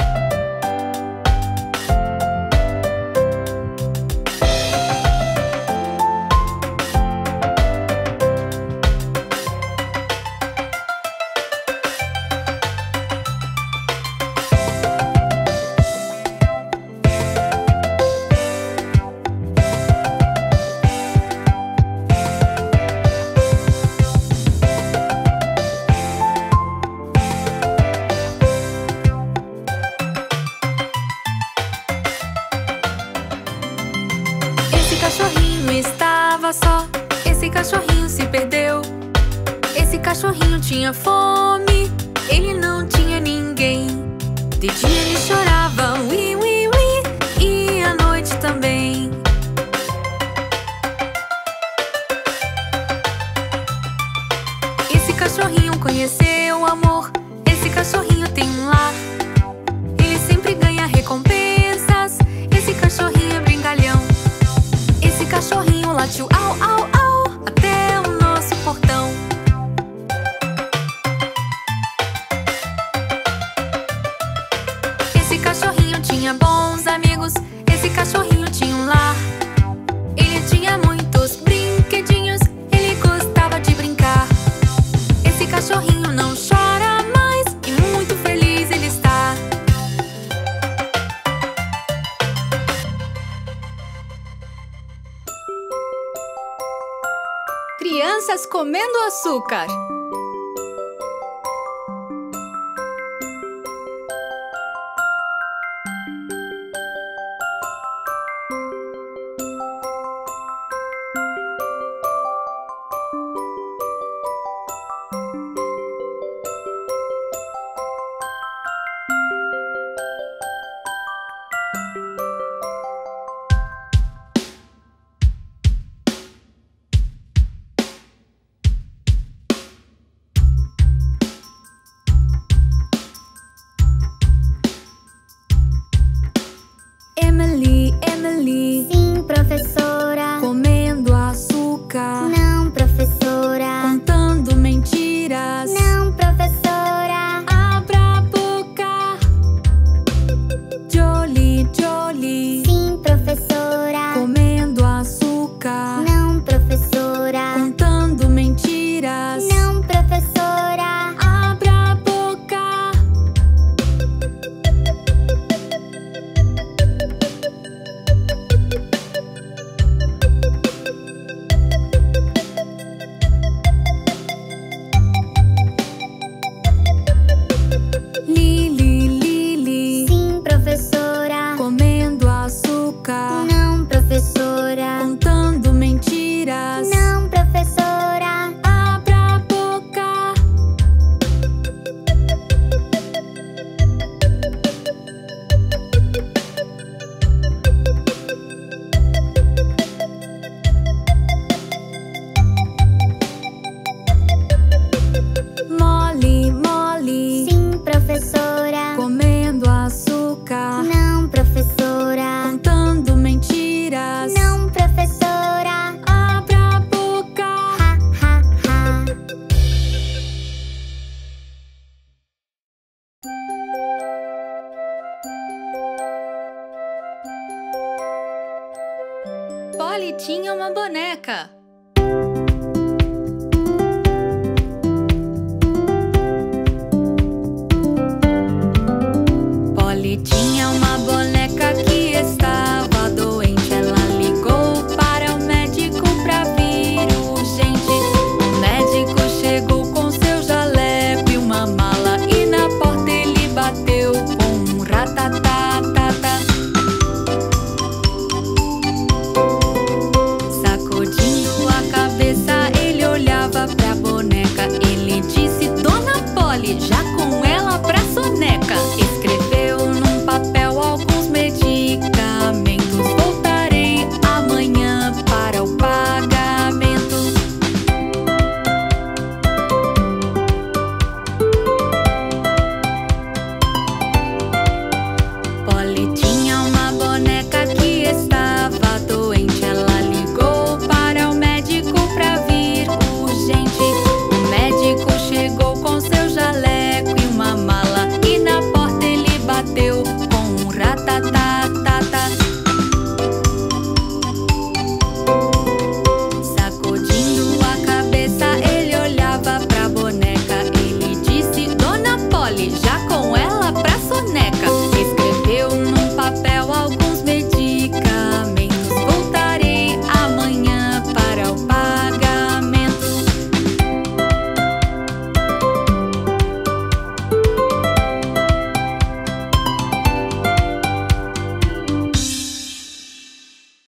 Esse cachorrinho estava só, esse cachorrinho se perdeu. Esse cachorrinho tinha fome, ele não tinha ninguém. De dia ele chorava, ui, ui, ui, e à noite também. Esse cachorrinho conheceu o amor, esse cachorrinho tem um lar. Ele sempre ganha recompensas, esse cachorrinho é brincalhão. Esse cachorrinho latiu au, au, au, até o nosso portão. Esse cachorrinho tinha bons amigos, esse cachorrinho tinha um lar. Ele tinha muitos brinquedinhos, ele gostava de brincar. Esse cachorrinho não chora mais e muito feliz ele está. Crianças comendo açúcar. Molly. Sim, professora. Comendo açúcar. Não, professora. Contando mentiras. Não, professora. Abra a boca. Jolie, Jolie. Sim, professora. Comendo açúcar. Não, professora. Contando mentiras. Não, professora. Abra a boca. Lily, Lily. Sim, professora. Comendo açúcar. Não, professora. Contando mentiras. Não, professora. Abra a boca. Molly, Molly. Sim, professora. Comendo açúcar. Não, professora. Contando mentiras. Não, professora. Abra a boca. Ha, ha, ha. Polly tinha uma boneca.